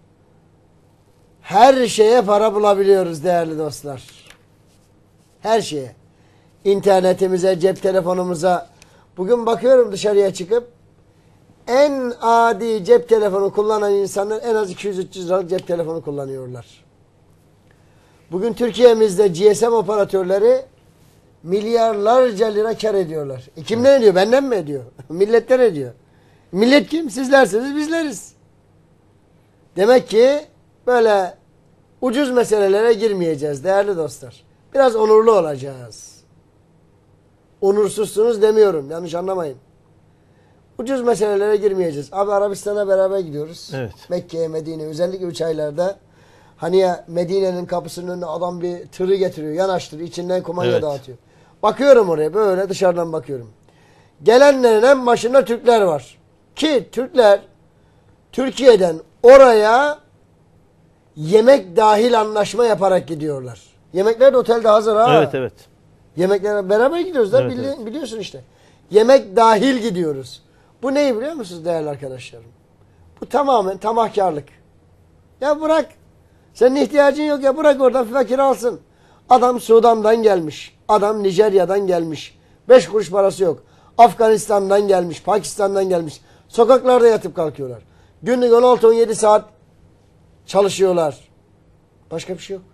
Her şeye para bulabiliyoruz değerli dostlar. Her şeye. İnternetimize, cep telefonumuza. Bugün bakıyorum dışarıya çıkıp en adi cep telefonu kullanan insanlar en az iki yüz üç yüz liralık cep telefonu kullanıyorlar. Bugün Türkiye'mizde G S M operatörleri milyarlarca lira kar ediyorlar. E kimden ediyor? Benden mi ediyor? Milletten ediyor. Millet kim? Sizlersiniz, bizleriz. Demek ki böyle ucuz meselelere girmeyeceğiz değerli dostlar. Biraz onurlu olacağız. Onursuzsunuz demiyorum. Yanlış anlamayın. Ucuz meselelere girmeyeceğiz. Abi Arabistan'a beraber gidiyoruz. Evet. Mekke'ye, Medine. Özellikle üç aylarda. Hani ya Medine'nin kapısının önüne adam bir tırı getiriyor. Yanaştırıyor. İçinden kumanya Evet. dağıtıyor. Bakıyorum oraya. Böyle dışarıdan bakıyorum. Gelenlerin en başında Türkler var. Ki Türkler Türkiye'den oraya yemek dahil anlaşma yaparak gidiyorlar. Yemekler de otelde hazır ha. Evet evet. Yemekler beraber gidiyoruz da Evet, bili- evet. biliyorsun işte. Yemek dahil gidiyoruz. Bu neyi biliyor musunuz değerli arkadaşlarım? Bu tamamen tamahkarlık. Ya bırak. Senin ihtiyacın yok ya, bırak oradan fakir alsın. Adam Sudan'dan gelmiş. Adam Nijerya'dan gelmiş. Beş kuruş parası yok. Afganistan'dan gelmiş. Pakistan'dan gelmiş. Sokaklarda yatıp kalkıyorlar. Günlük on altı on yedi saat çalışıyorlar. Başka bir şey yok.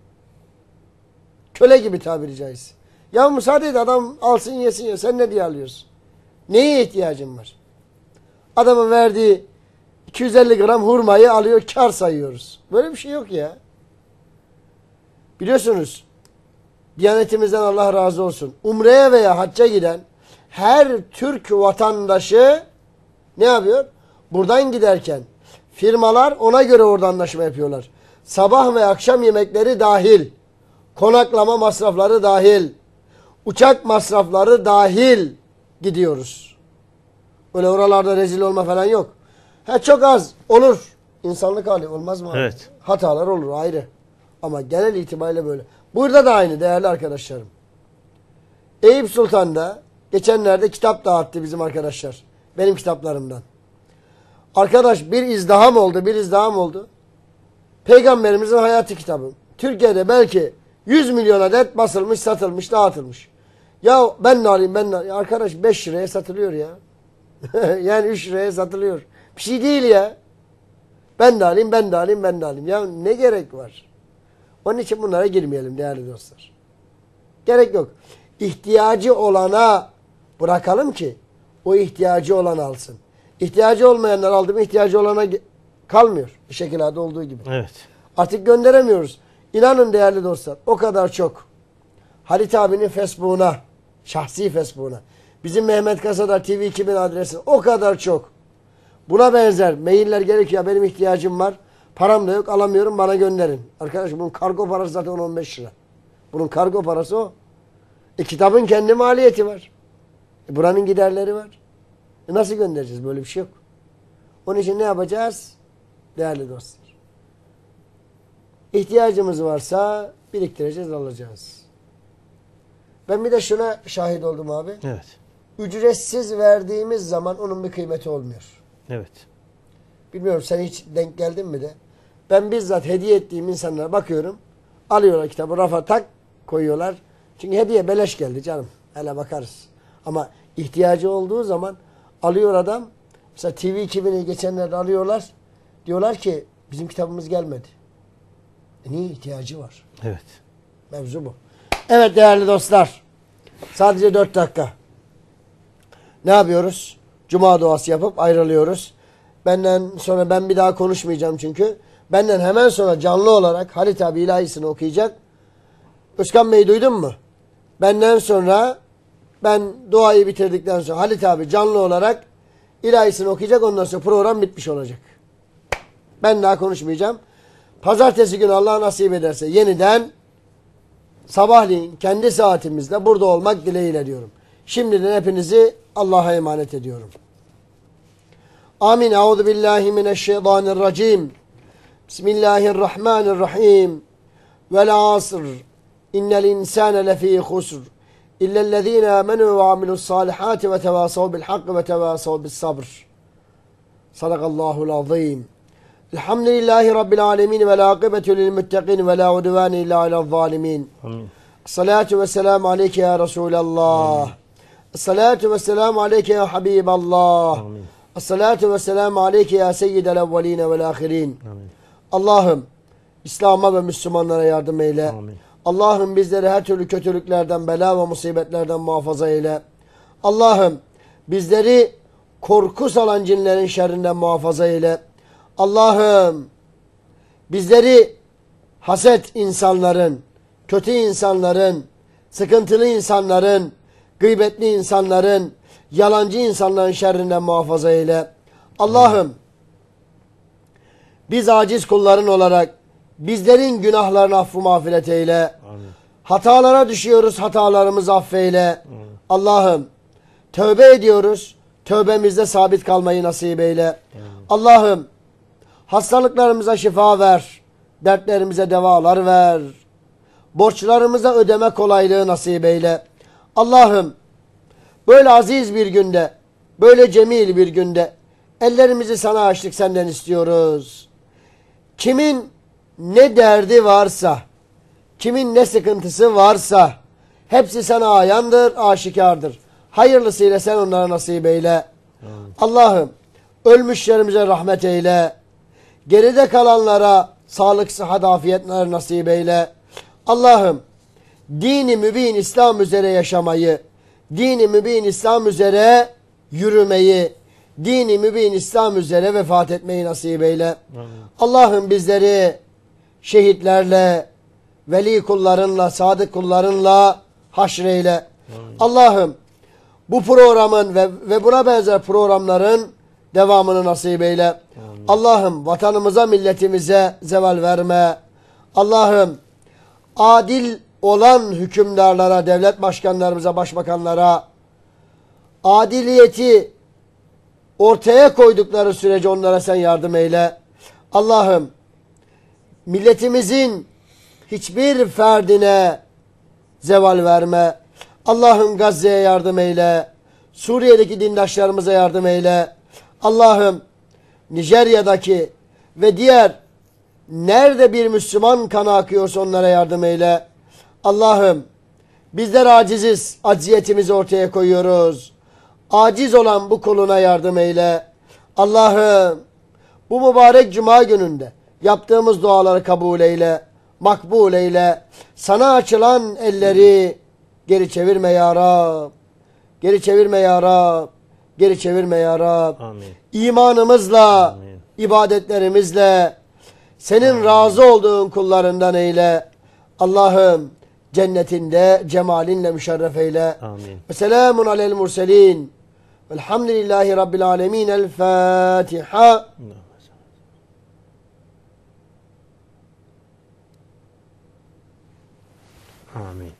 Köle gibi tabiri caizse. Ya müsaade et adam alsın yesin ya. Sen ne diye alıyorsun? Neye ihtiyacın var? Adamın verdiği iki yüz elli gram hurmayı alıyor, kar sayıyoruz. Böyle bir şey yok ya. Biliyorsunuz, Diyanetimizden Allah razı olsun. Umre'ye veya hacca giden her Türk vatandaşı ne yapıyor? Buradan giderken firmalar ona göre orada anlaşma yapıyorlar. Sabah ve akşam yemekleri dahil, konaklama masrafları dahil, uçak masrafları dahil gidiyoruz. Öyle oralarda rezil olma falan yok. Ha çok az olur. İnsanlık hali olmaz mı? Evet. Hatalar olur ayrı. Ama genel itibariyle böyle. Burada da aynı değerli arkadaşlarım. Eyüp Sultan'da geçenlerde kitap dağıttı bizim arkadaşlar. Benim kitaplarımdan. Arkadaş bir izdiham oldu, bir izdiham oldu. Peygamberimizin hayatı kitabı. Türkiye'de belki yüz milyon adet basılmış, satılmış, dağıtılmış. Ya ben ne alayım, ben ne alayım? Arkadaş beş liraya satılıyor ya. Yani üç liraya satılıyor. Bir şey değil ya. Ben de alayım, ben de alayım, ben de alayım. Ya ne gerek var? Onun için bunlara girmeyelim değerli dostlar. Gerek yok. İhtiyacı olana bırakalım ki o ihtiyacı olan alsın. İhtiyacı olmayanlar aldı mı ihtiyacı olana kalmıyor. Bir şekilde olduğu gibi. Evet. Artık gönderemiyoruz. İnanın değerli dostlar, o kadar çok Halit abinin Facebook'una, şahsi Facebook'una, bizim Mehmet Kasadar T V iki bin adresine o kadar çok buna benzer mailler gerekiyor. Benim ihtiyacım var. Param da yok, alamıyorum, bana gönderin. Arkadaş bunun kargo parası zaten on on beş lira. Bunun kargo parası o. E kitabın kendi maliyeti var. E buranın giderleri var. E nasıl göndereceğiz? Böyle bir şey yok. Onun için ne yapacağız? Değerli dostlar. İhtiyacımız varsa biriktireceğiz, alacağız. Ben bir de şuna şahit oldum abi. Evet. Ücretsiz verdiğimiz zaman onun bir kıymeti olmuyor. Evet. Bilmiyorum sen hiç denk geldin mi de. Ben bizzat hediye ettiğim insanlara bakıyorum. Alıyorlar kitabı, rafa tak koyuyorlar. Çünkü hediye beleş geldi canım. Hele bakarız. Ama ihtiyacı olduğu zaman alıyor adam. Mesela T V iki bini geçenlerde alıyorlar. Diyorlar ki bizim kitabımız gelmedi. E niye ihtiyacı var? Evet. Mevzu bu. Evet değerli dostlar. Sadece dört dakika. Ne yapıyoruz? Cuma duası yapıp ayrılıyoruz. Benden sonra ben bir daha konuşmayacağım çünkü. Benden hemen sonra canlı olarak Halit abi ilahisini okuyacak. Özkan Bey duydun mu? Benden sonra ben duayı bitirdikten sonra Halit abi canlı olarak ilahisini okuyacak. Ondan sonra program bitmiş olacak. Ben daha konuşmayacağım. Pazartesi günü Allah nasip ederse yeniden sabahleyin kendi saatimizde burada olmak dileğiyle diyorum. Şimdiden hepinizi Allah'a emanet ediyorum. Amin. Euzu billahi mineşşeytanirracim. Bismillahirrahmanirrahim. vel asr innel insane lefî husr illellezîne âmenû ve amilussâlihâti ve tevâsav bil hakkı ve tevâsav bis sabr. Sadakallahul azîm. Elhamdülillahi Rabbil alemin ve lâkıbetu lil muttaqin ve lâ udvâne illâ alel zâlimîn. Amin. Salatu ve selamu aleyke ya Resulallah. Salatu ve selamu aleyke ya Habiballah. Amin. Salatu ve selamu aleyke ya seyyidel evveline vel ahirin. Amin. Allah'ım İslam'a ve Müslümanlara yardım eyle. Amin. Allah'ım bizleri her türlü kötülüklerden, bela ve musibetlerden muhafaza eyle. Allah'ım bizleri korku salan cinlerin şerrinden muhafaza eyle. Allah'ım bizleri haset insanların, kötü insanların, sıkıntılı insanların, gıybetli insanların, yalancı insanların şerrinden muhafaza eyle. Allah'ım biz aciz kulların olarak bizlerin günahlarını affı mağfiret eyle. Amin. Hatalara düşüyoruz, hatalarımızı affeyle. Allah'ım tövbe ediyoruz, tövbemizde sabit kalmayı nasip eyle. Allah'ım hastalıklarımıza şifa ver, dertlerimize devalar ver. Borçlarımıza ödeme kolaylığı nasip eyle. Allah'ım böyle aziz bir günde, böyle cemil bir günde ellerimizi sana açtık, senden istiyoruz. Kimin ne derdi varsa, kimin ne sıkıntısı varsa hepsi sana ayandır, aşikardır. Hayırlısıyla sen onlara nasip eyle. Allah'ım ölmüşlerimize rahmet eyle. Geride kalanlara sağlık, sıhhat, afiyetler nasip eyle. Allah'ım dini mübin İslam üzere yaşamayı, dini mübin İslam üzere yürümeyi, dini mübin İslam üzere vefat etmeyi nasip eyle. Allah'ım bizleri şehitlerle, veli kullarınla, sadık kullarınla haşreyle. Allah'ım bu programın ve, ve buna benzer programların devamını nasip eyle. Allah'ım vatanımıza, milletimize zeval verme. Allah'ım adil olan hükümdarlara, devlet başkanlarımıza, başbakanlara adiliyeti ortaya koydukları sürece onlara sen yardım eyle. Allah'ım milletimizin hiçbir ferdine zeval verme. Allah'ım Gazze'ye yardım eyle. Suriye'deki dindaşlarımıza yardım eyle. Allah'ım Nijerya'daki ve diğer nerede bir Müslüman kanı akıyorsa onlara yardım eyle. Allah'ım bizler aciziz, acziyetimizi ortaya koyuyoruz. Aciz olan bu kuluna yardım eyle. Allah'ım bu mübarek cuma gününde yaptığımız duaları kabul eyle, makbul eyle. Sana açılan elleri geri çevirme ya Rab. Geri çevirme ya Rab. Geri çevirme ya Rab. Amin. İmanımızla, Amin. ibadetlerimizle senin Amin. Razı olduğun kullarından eyle. Allah'ım cennetinde cemalinle müşerref eyle. Amin. Ve selamun alel murselin. Velhamdülillahi Rabbil alemin. El Fatiha. Amin.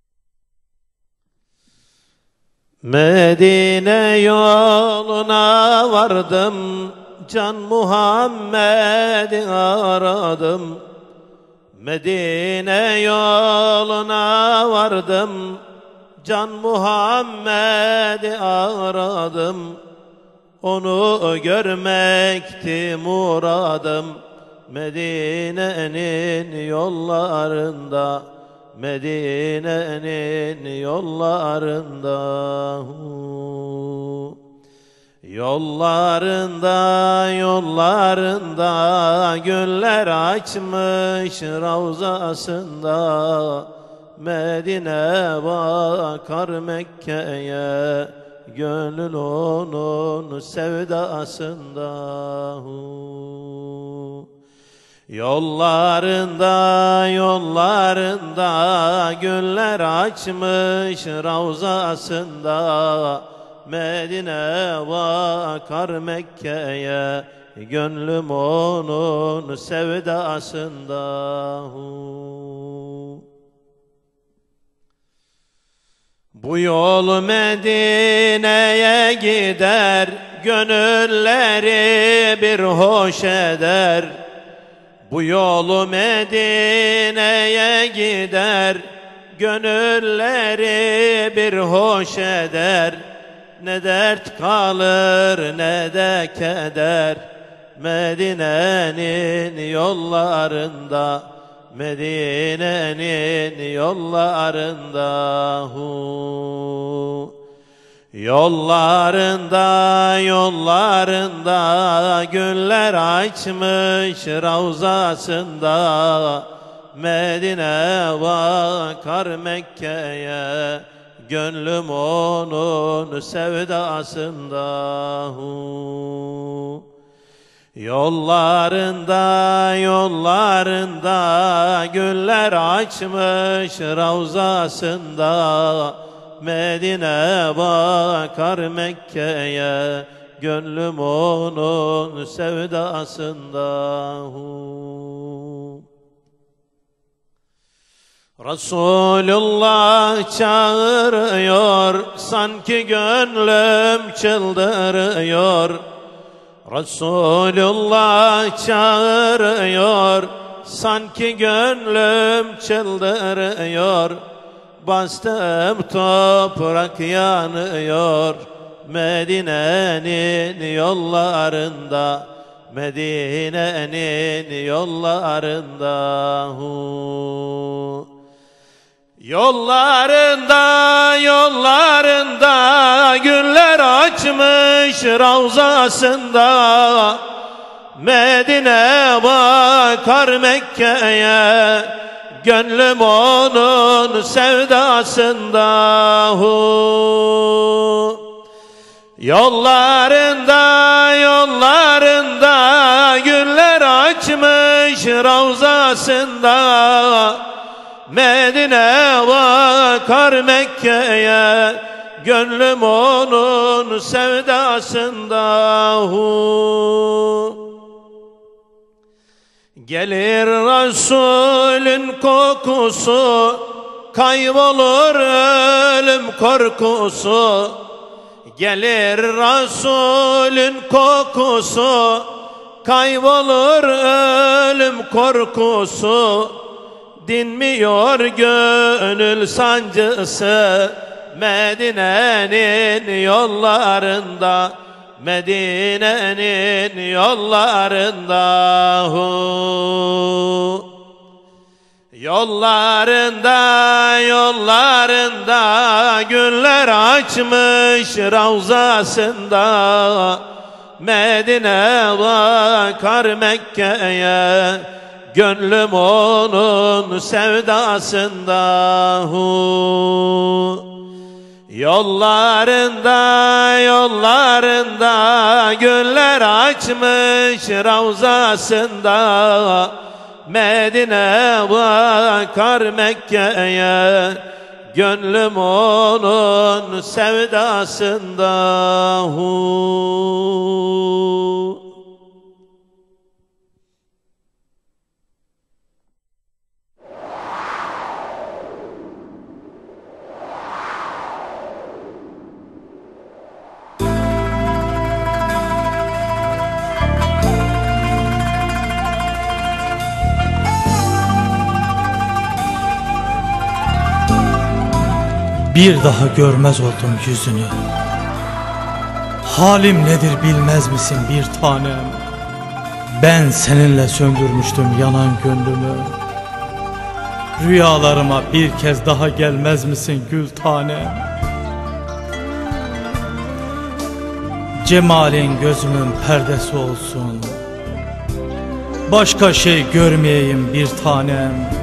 Medine yoluna vardım, Can Muhammed'i aradım. Medine yoluna vardım, Can Muhammed'i aradım. Onu görmekti muradım, Medine'nin yollarında, Medine'nin yollarında. Yollarında, yollarında güller açmış ravzasında. Medine bakar Mekke'ye, gönül onun sevdasında. Yollarında, yollarında güller açmış ravzasında. Medine bakar Mekke'ye, gönlüm onun sevdasında. Bu yol Medine'ye gider, gönülleri bir hoş eder. Bu yolu Medine'ye gider, gönülleri bir hoş eder. Ne dert kalır ne de keder, Medine'nin yollarında, Medine'nin yollarında. Hu. Yollarında, yollarında güller açmış ravzasında. Medine vakar Mekke'ye, gönlüm onun sevdasında. Hu. Yollarında, yollarında güller açmış ravzasında. Medine bakar Mekke'ye, gönlüm onun sevdasında. Resulullah çağırıyor, sanki gönlüm çıldırıyor. Resulullah çağırıyor, sanki gönlüm çıldırıyor. Bastım toprak yanıyor, Medine'nin yollarında, Medine'nin yollarında. Hu. Yollarında, yollarında güller açmış ravzasında. Medine bakar Mekke'ye, gönlüm onun sevdasında. Hu. Yollarında, yollarında güller açmış ravzasında. Medine vakar Mekke'ye, gönlüm onun sevdasında. Hu. Gelir Resulün kokusu, kaybolur ölüm korkusu. Gelir Resulün kokusu, kaybolur ölüm korkusu. Dinmiyor gönül sancısı, Medine'nin yollarında, Medine'nin yollarında. Hu. Yollarında, yollarında güller açmış ravzasında. Medine bakar Mekke'ye, gönlüm onun sevdasında. Hu. Yollarında, yollarında güller açmış ravzasında. Medine bakar Mekke'ye, gönlüm onun sevdasında. Hu. Bir daha görmez oldum yüzünü. Halim nedir bilmez misin bir tanem? Ben seninle söndürmüştüm yanan gönlümü. Rüyalarıma bir kez daha gelmez misin gül tanem? Cemalin gözümün perdesi olsun, başka şey görmeyeyim bir tanem.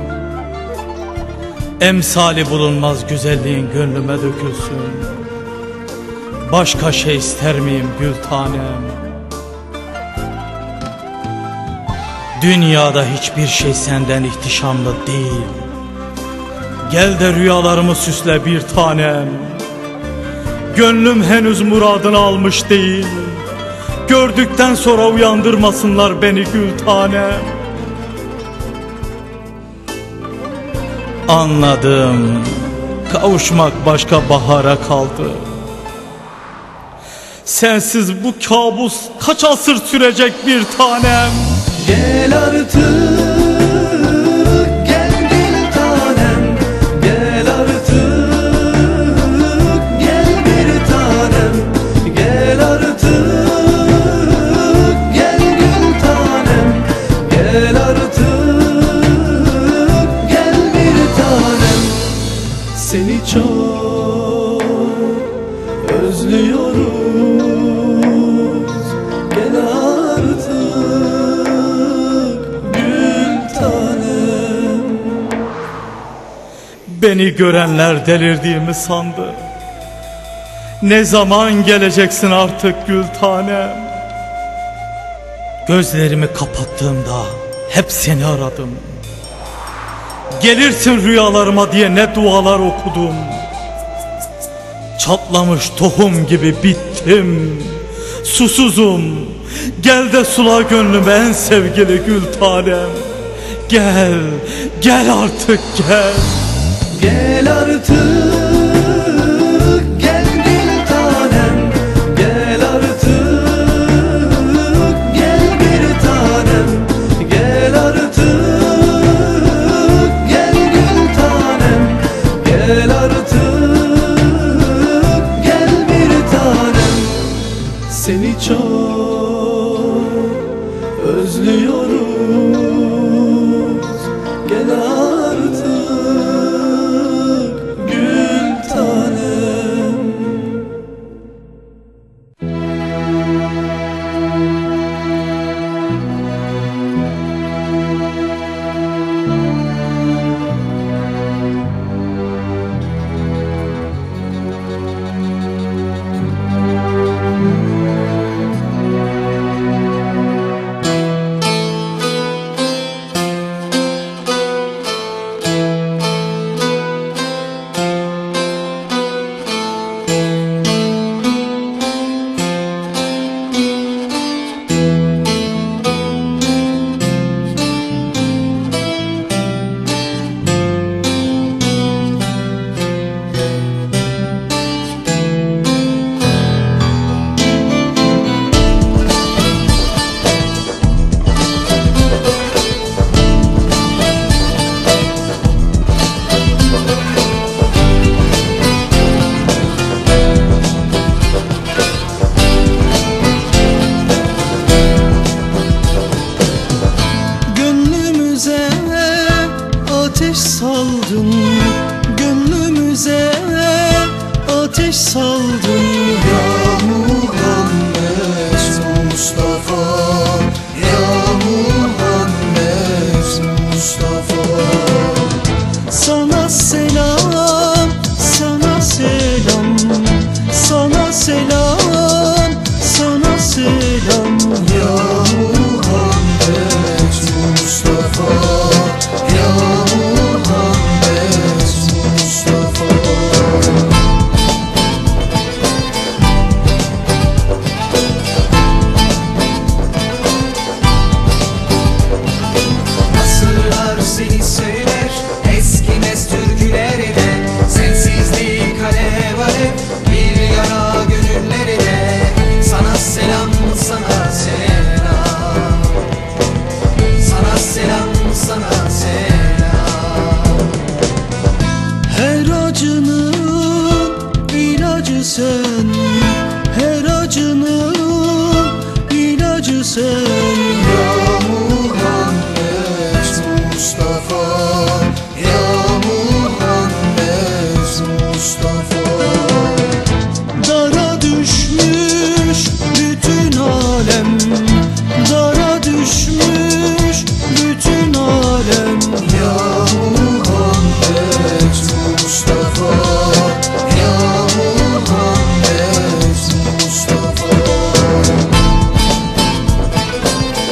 Emsali bulunmaz güzelliğin gönlüme dökülsün, başka şey ister miyim gül tanem? Dünyada hiçbir şey senden ihtişamlı değil. Gel de rüyalarımı süsle bir tanem. Gönlüm henüz muradını almış değil. Gördükten sonra uyandırmasınlar beni gül tanem. Anladım, kavuşmak başka bahara kaldı. Sensiz bu kabus kaç asır sürecek bir tanem? Gel artık, gel gel tanem, gel artık, gel bir tanem, gel artık, gel gel tanem, gel artık, gel bir tanem. Seni çok özlüyoruz, gel artık gül tanem. Beni görenler delirdiğimi sandı. Ne zaman geleceksin artık gül tanem? Gözlerimi kapattığımda hep seni aradım. Gelirsin rüyalarıma diye ne dualar okudum. Çatlamış tohum gibi bittim, susuzum. Gel de sula gönlüm en sevgili gül tanem. Gel, gel artık gel. Gel artık, gel gel tanem, gel artık, gel bir tanem, gel artık, gel gel tanem, gel artık, gel bir tanem. Seni çok özlüyoruz, gel artık gül tanem. Gönlümüze ateş saldın, gönlümüze ateş saldın ya Muhammed Mustafa, ya Muhammed Mustafa. Sana selam, sana selam, sana selam, sana selam ya Muhammed Mustafa, ya Muhammed Mustafa. Asırlar seni söyler, eskimez türkülerine. Sensizliğin alev alev, bir yara gönüllerine. Sana selam, sana selam, sana selam, sana selam. Her acının ilacı sen, her acının ilacı sen ya Muhammed Mustafa, ya Muhammed Mustafa. Dara düşmüş bütün alem, dara düşmüş bütün alem ya Muhammed Mustafa, ya Muhammed Mustafa.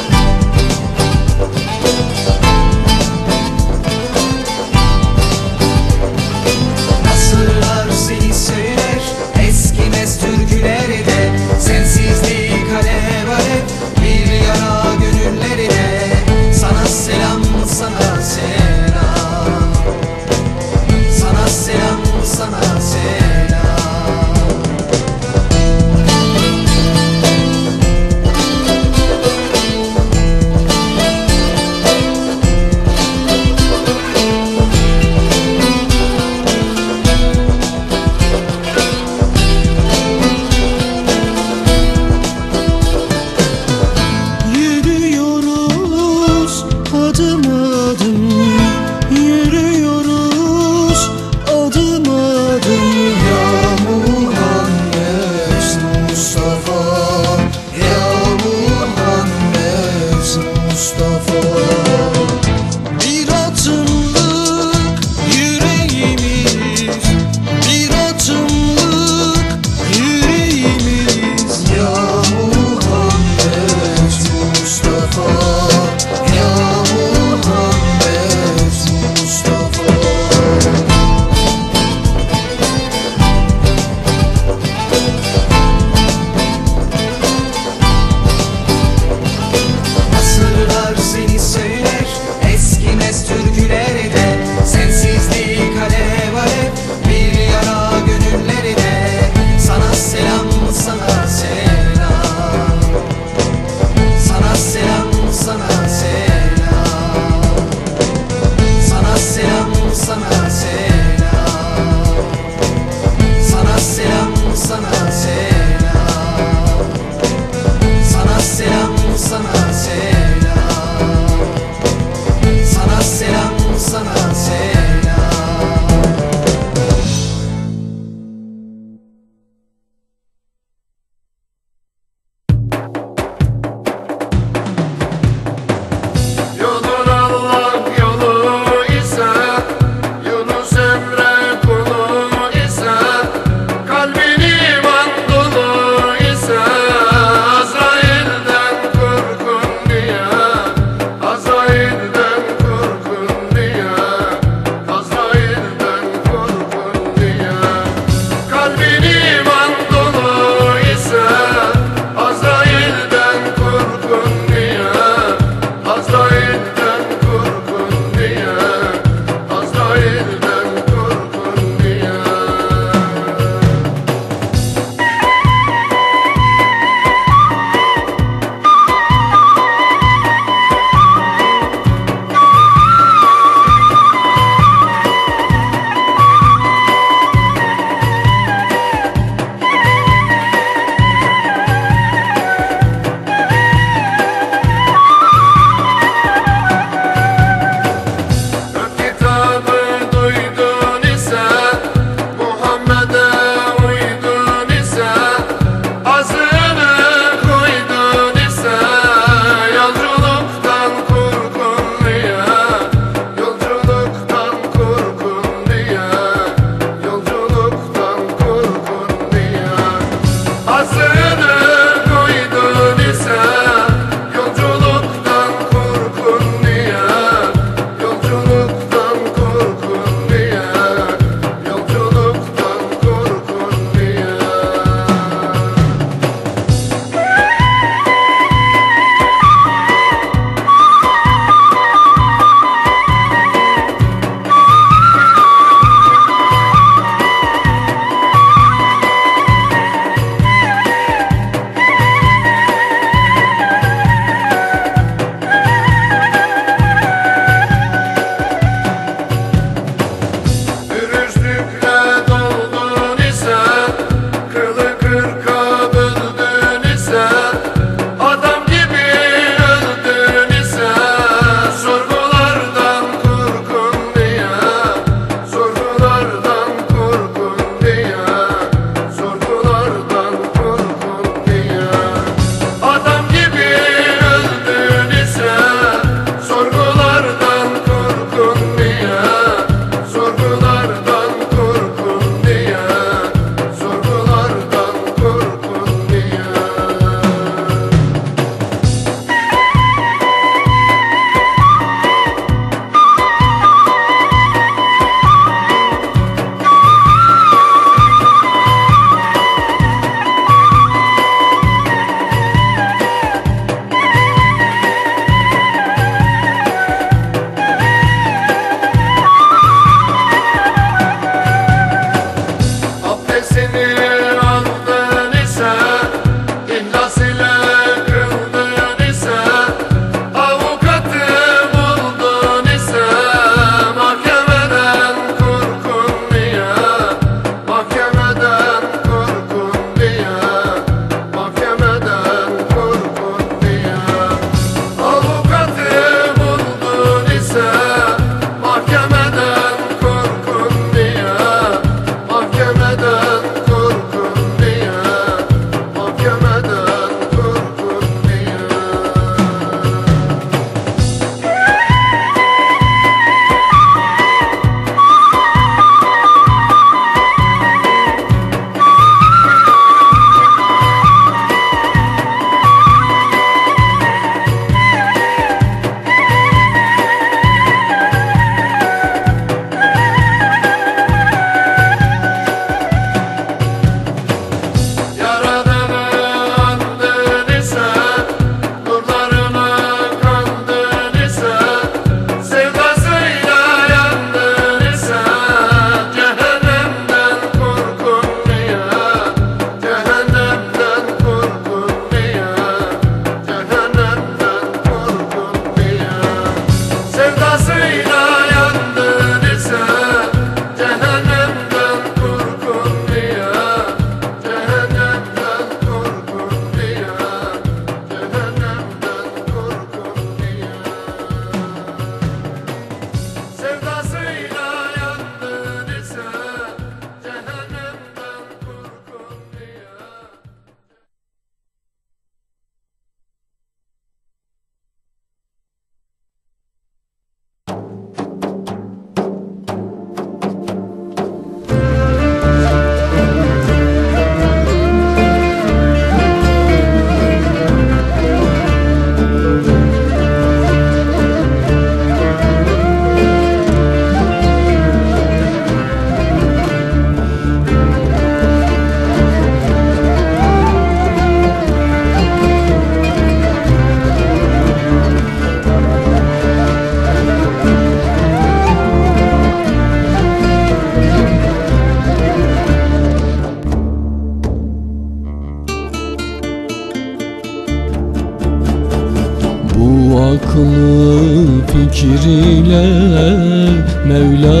fikir ile Mevla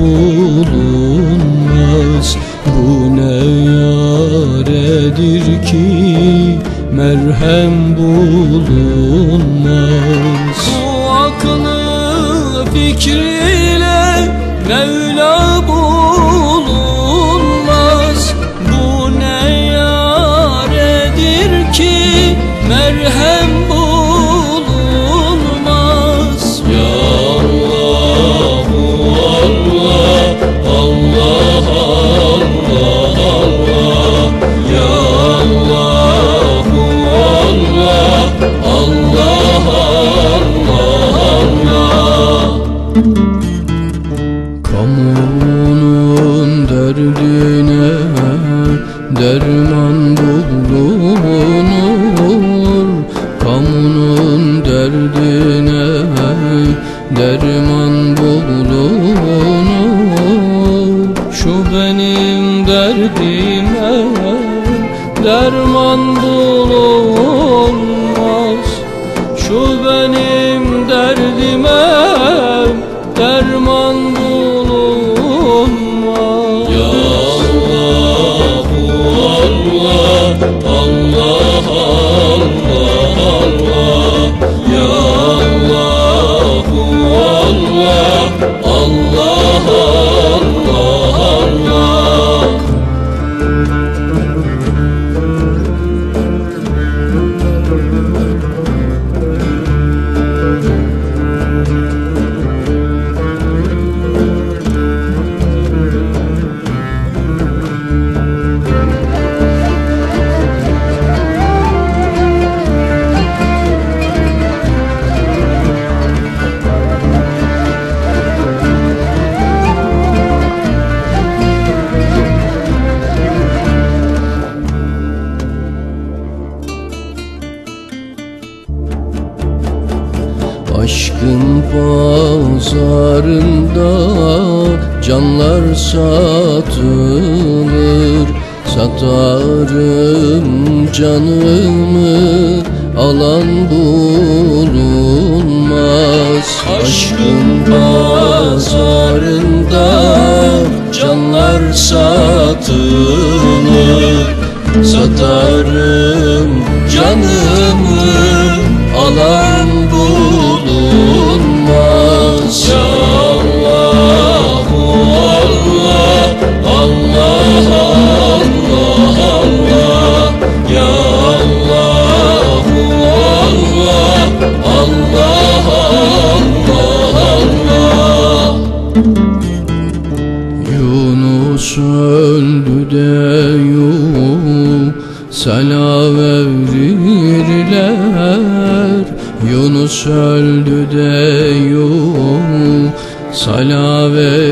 bulunmaz. Bu ne yaredir ki merhem bulunmaz. Bu aklı fikriyle Mevla bulunmaz. Bu ne yaredir ki merhem bulunmaz. Ya Allah, Allah, Allah, Allah, Allah. Ya Allah, Allah, Allah, Allah, Allah. Kamunun derdine derman bulunur. Kamunun derdine derman bulunur. Şu benim derdime derman bulunmaz. Şu benim derdime derman bulunmaz. Ya Allah, Allah, Allah, Allah, Allah. Ya Allah, Allah, Allah, Allah, Allah. Aşkın pazarında canlar satılır. Satarım canımı alan bulunmaz. Aşkın pazarında canlar satılır. Satarım canımı alan bulunmaz. Ya Allah, Allah, Allah, Allah, Allah. Ya Allah, Allah, Allah, Allah, Allah. Yunus öldü de Yusuf'a verirler. Yunus öldü de Yusuf'a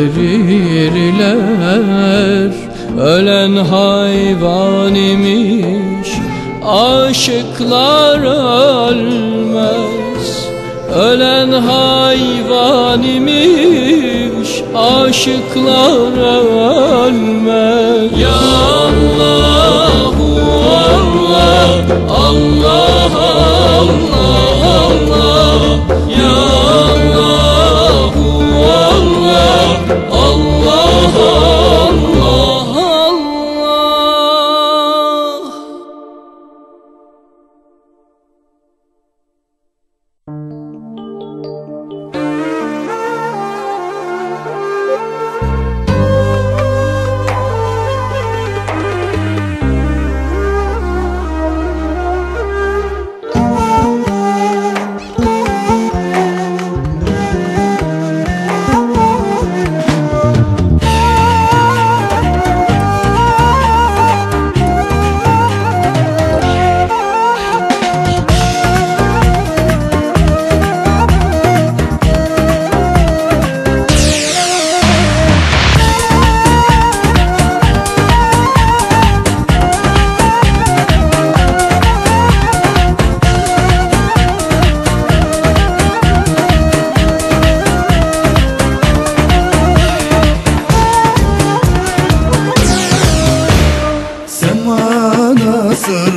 verirler. Ölen hayvan imiş, aşıklar ölmez. Ölen hayvan imiş, aşıklar ölmez. Ya Allah, Allah, Allah, Allah, Allah. Ya Allah, Allah, Allah, Allah, Allah.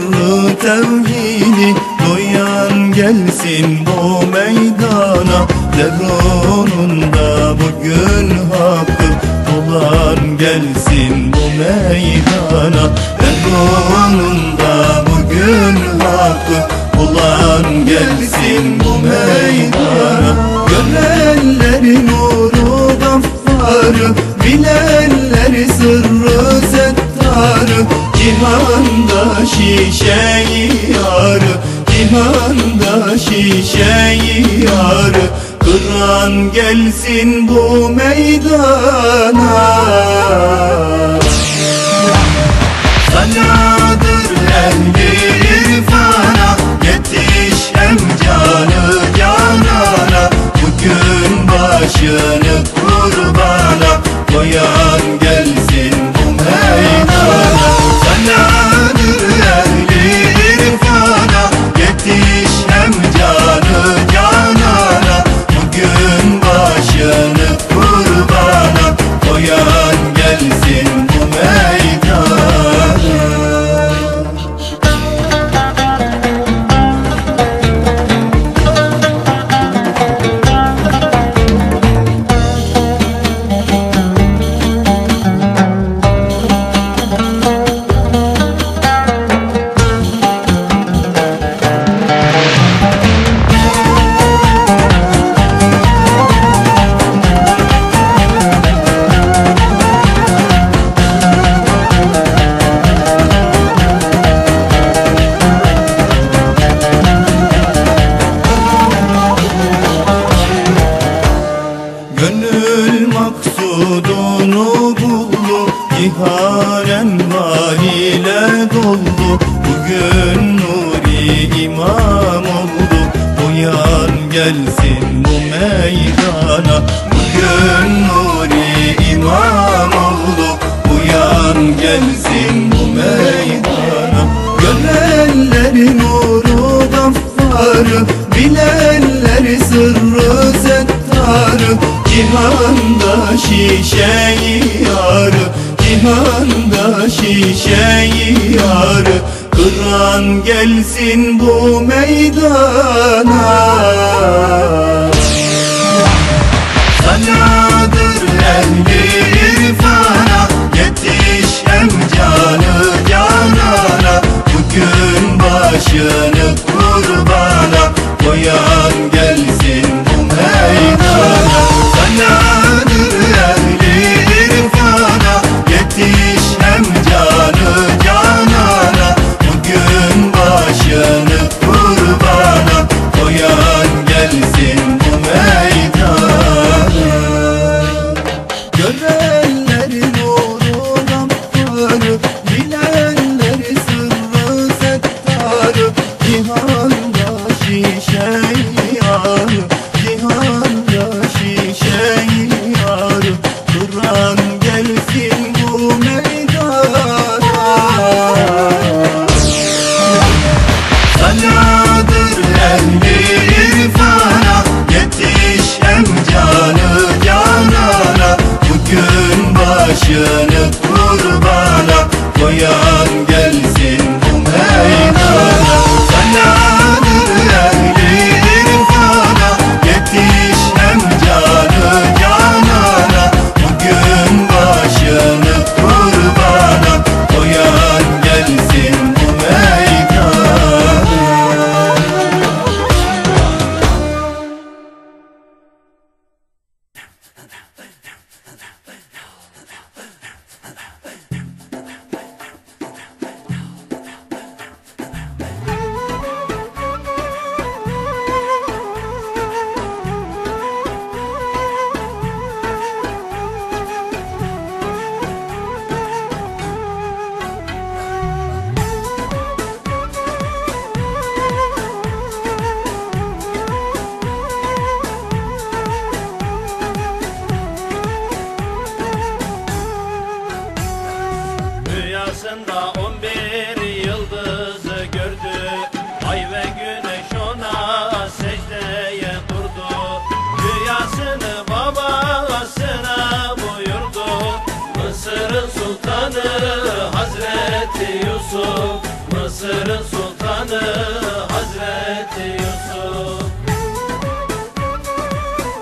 Tevhidi duyan gelsin bu meydana. Derununda bugün hakkı olan gelsin bu meydana. Derununda bugün hakkı olan gelsin bu meydana. Görenlerin nuru gaffarı, bilenleri sırrı settarı. Cihanda şişeyi yarı, cihanda şişeyi yarı. Kıran gelsin bu meydana. Sanadır ehli irfana, yetiş hem canı canana. Bugün başını kurbana koyan gelsin bu meydana. Sanadır ehli irfana, yetiş hem canı canana. Bugün başını kurbana koyan gelsin bu meydana. Gönül maksudunu buldu, cihanen valiyle doldu. Bugün nuri imam oldu, uyan gelsin bu meydana. Bugün nuri imam oldu, uyan gelsin bu meydana. Görenlerin nuru gaffarı, bilenleri sırrı settarı. Cihanda şişeyi yarı, cihanda şişeyi yarı. Kıran gelsin bu meydana. Sanadır ehli irfana, yetiş hem canı canana. Bugün başını kurbana koyan gelsin bu meydana. Sanadır ehli irfana, yetiş hem canı canana. Bugün başını kurbana koyan gelsin bu meydana. Görenlerin nuru gaffarı, bilenleri sırrı settarı. Cihanda şişeyi yarı, cihanda şişeyi yarı. Kıran gelsin bu meydana. Sanadır ehli irfana, yetiş hem canı canana. Bugün başını kurbana koyan gelsin bu meydana. Sanadır ehli irfana, yetiş hem canı canana. Bugün başını kurbana koyan gelsin bu meydana. Rüyasında on bir yıldızı gördü, ay ve güneş ona secdeye durdu. Rüyasını babasına buyurdu, Mısır'ın sultanı Hazreti Yusuf, Mısır'ın sultanı Hazreti Yusuf.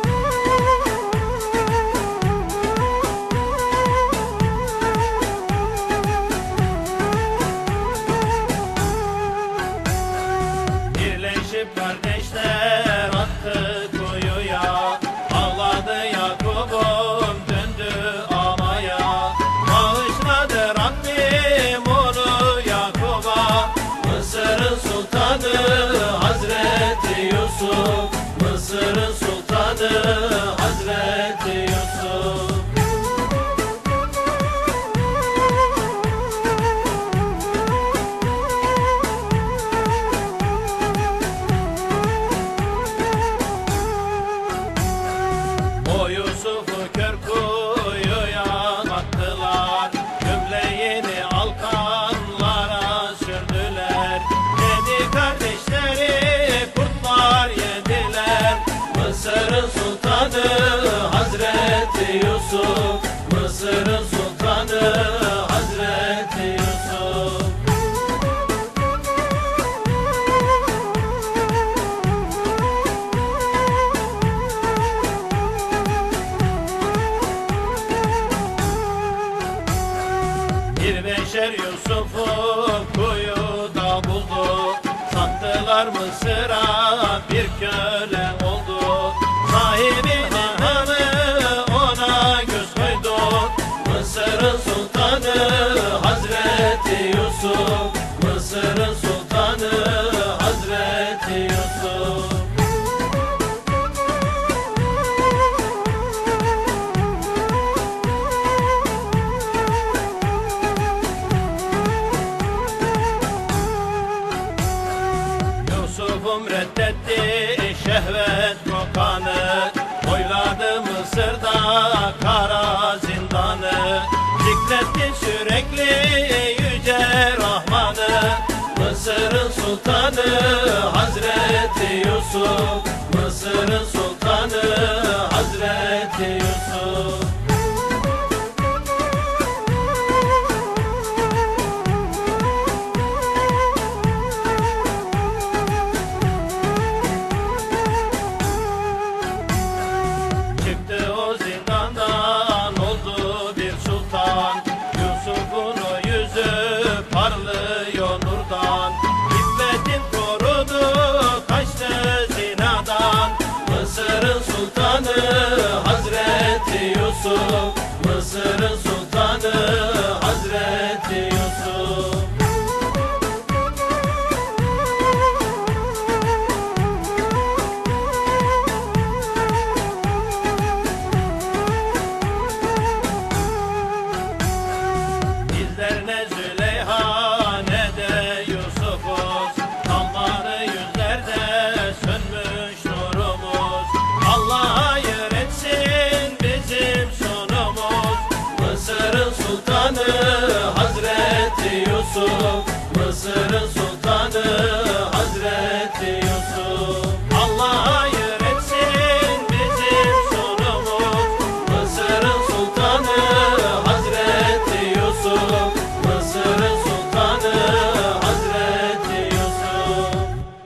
ruhum reddetti şehvet kokanı. Boyladı Mısır'da kara zindanı. Zikretti sürekli yüce Rahman'ı. Mısır'ın sultanı Hazreti Yusuf. Mısır'ın sultanı Hazreti Yusuf. Çıktı o zindandan oldu bir sultan. Yusuf'un o yüzü parlıyor nurdan. İffetin korudu kaçtı zinadan. Mısır'ın sultanı Hazreti Yusuf. Mısır'ın sultanı Hazreti Yusuf. Bizler ne Züleyha ne de Yusuf'uz. Tamları yüzlerde sönmüş nurumuz. Allah hayır etsin bizim sonumuz. Mısır'ın sultanı Hazreti Yusuf. Mısır'ın sultanı Hazreti Yusuf. Allah hayır etsin bizim sonumuz. Mısır'ın sultanı Hazreti Yusuf. Mısır'ın sultanı Hazreti Yusuf.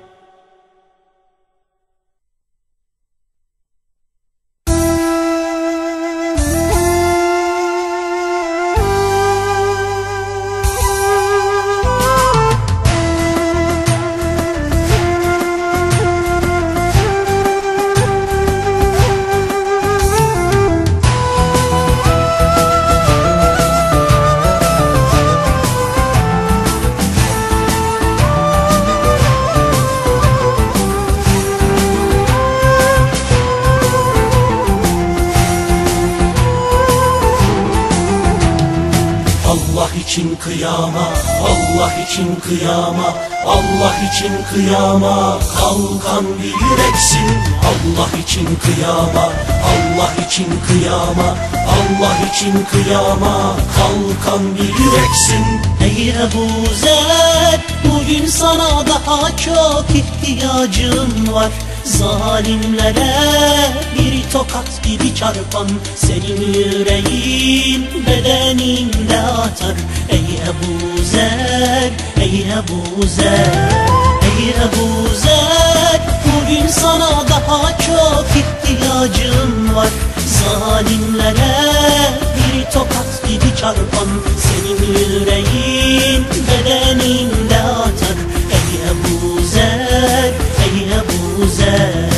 Allah için kıyama, Allah için kıyama, Allah için kıyama, kalkan bir yüreksin. Allah için kıyama, Allah için kıyama, Allah için kıyama, kalkan bir yüreksin. Ey Ebu Zer, bugün sana daha çok ihtiyacım var. Zalimlere bir tokat gibi çarpan senin yüreğin bedeninde atar. Ey Ebu Zer, ey Ebu Zer, ey Ebu Zer, bugün sana daha çok ihtiyacım var. Zalimlere bir tokat gibi çarpan senin yüreğin bedeninde atar. Ey Ebu Zer, ey Ebu Zer.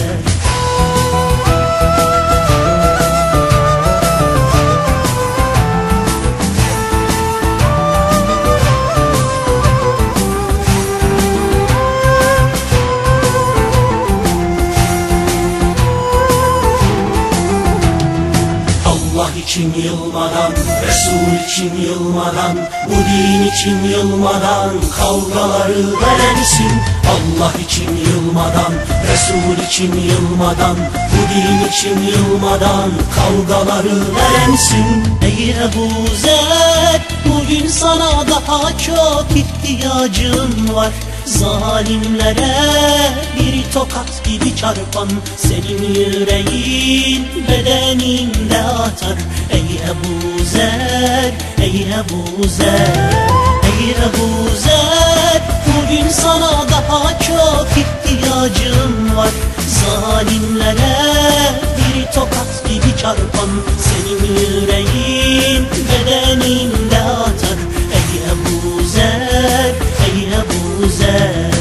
Allah için yılmadan, Resul için yılmadan, bu din için yılmadan kavgaları verensin. Allah için yılmadan, Resul için yılmadan, bu din için yılmadan kavgaları verensin. Ey Ebu Zer, bugün sana daha çok ihtiyacım var. Zalimlere bir tokat gibi çarpan senin yüreğin bedeninde atar. Ey Ebu Zer, ey Ebu Zer, ey Ebu Zer, bugün sana daha çok ihtiyacım var. Zalimlere bir tokat gibi çarpan senin yüreğin bedeninde atar. Ey Ebu Zer, ey Ebu Zer.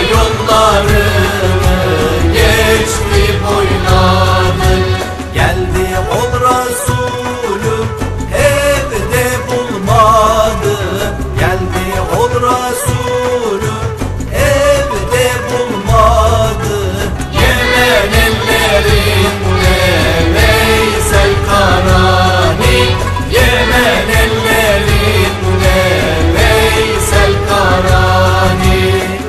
yollarını geçti boyladık. Geldi ol Resulü evde bulmadı. Geldi ol Resulü evde bulmadı. Yemen ellerinde Veysel Karani. Yemen ellerinde Veysel Karani.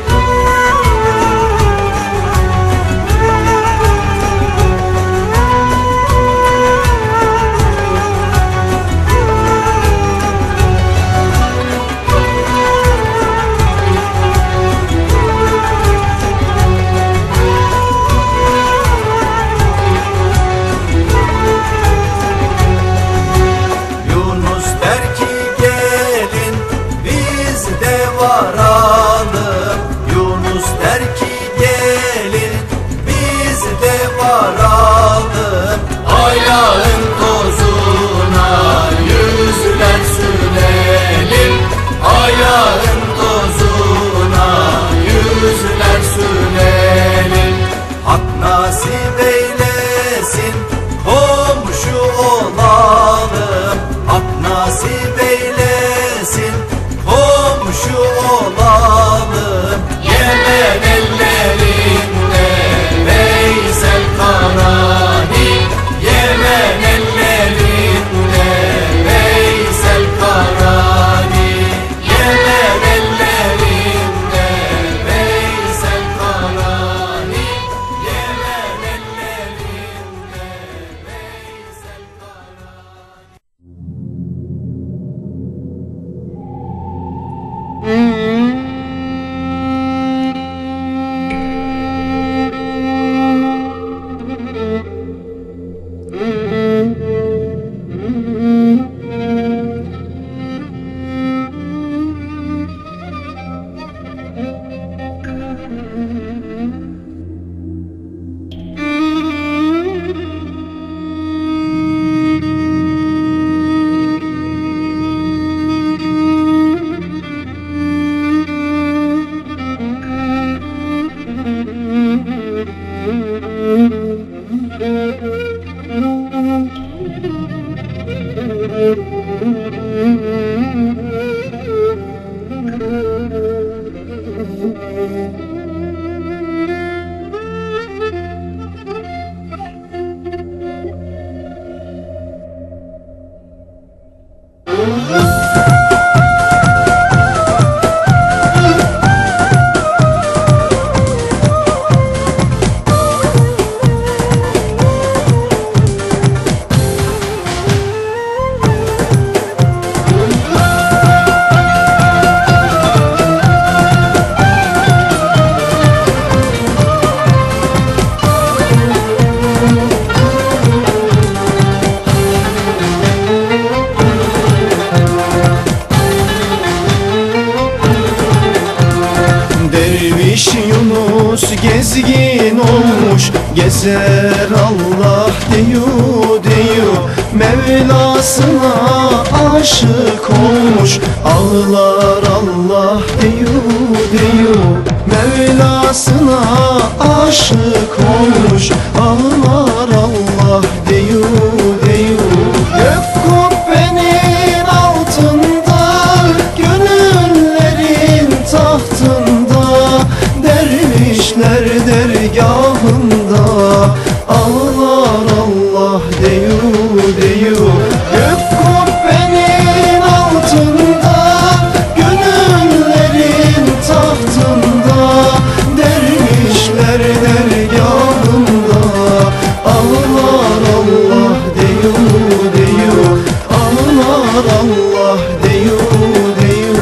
Yunus der ki gelin biz de varalım. Yunus der ki gelin biz de varalım. Ayağın tozuna yüzler sürelim. Ayağın tozuna yüzler sürelim. Hak nasip eylesin komşu olalım. Hak nasip eylesin komşu olalım. Yemen ellerinde Veysel Karani. Yemen ellerinde Veysel Karani. Yemen ellerinde Veysel Karani. Yemen ellerinde Veysel Karani. Derviş Yunus gezgin olmuş, gezer Allah deyu deyu. Mevlasına aşık olmuş, ağlar Allah deyu deyu. Mevlasına aşık olmuş, ağlar Allah deyu deyu. Gök kubbenin altında, gönüllerin tahtında, dervişler dergahında, ağlar Allah deyu deyu. Gök kubbenin altında, gönüllerin tahtında, dervişler dergahında, ağlar Allah deyu deyu. Ağlar Allah deyu deyu.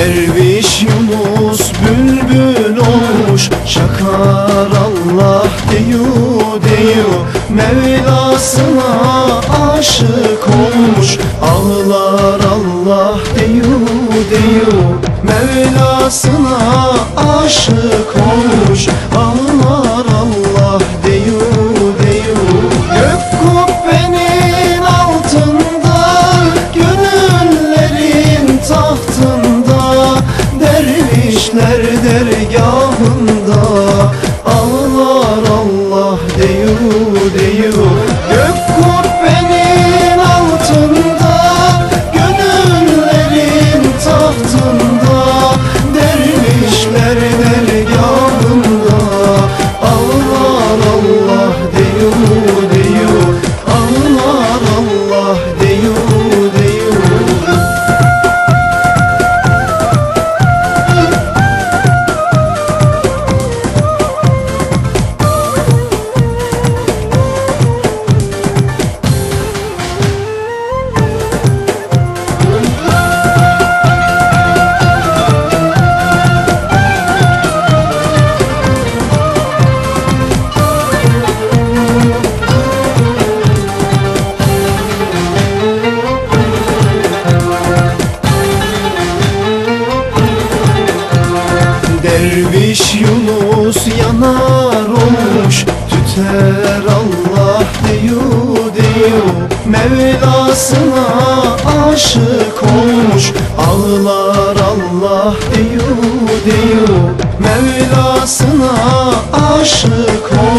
Derviş Yunus bülbül olmuş, şakar Allah deyu deyu. Mevlasına aşık olmuş, ağlar Allah deyu deyu. Mevlasına aşık olmuş, ağlar Allah deyu deyu. Gök kubbenin altında, gönüllerin tahtında, dervişler dergahında, ağlar Allah deyu deyu. Gök kubbenin altında, gönüllerin tahtında, dervişler dergahında, ağlar Allah deyu deyu. Ağlar Allah deyu deyu. Derviş Yunus yanar olmuş, tüter Allah deyu deyu. Mevlasına aşık olmuş, ağlar Allah deyu deyu. Mevlasına aşık olmuş,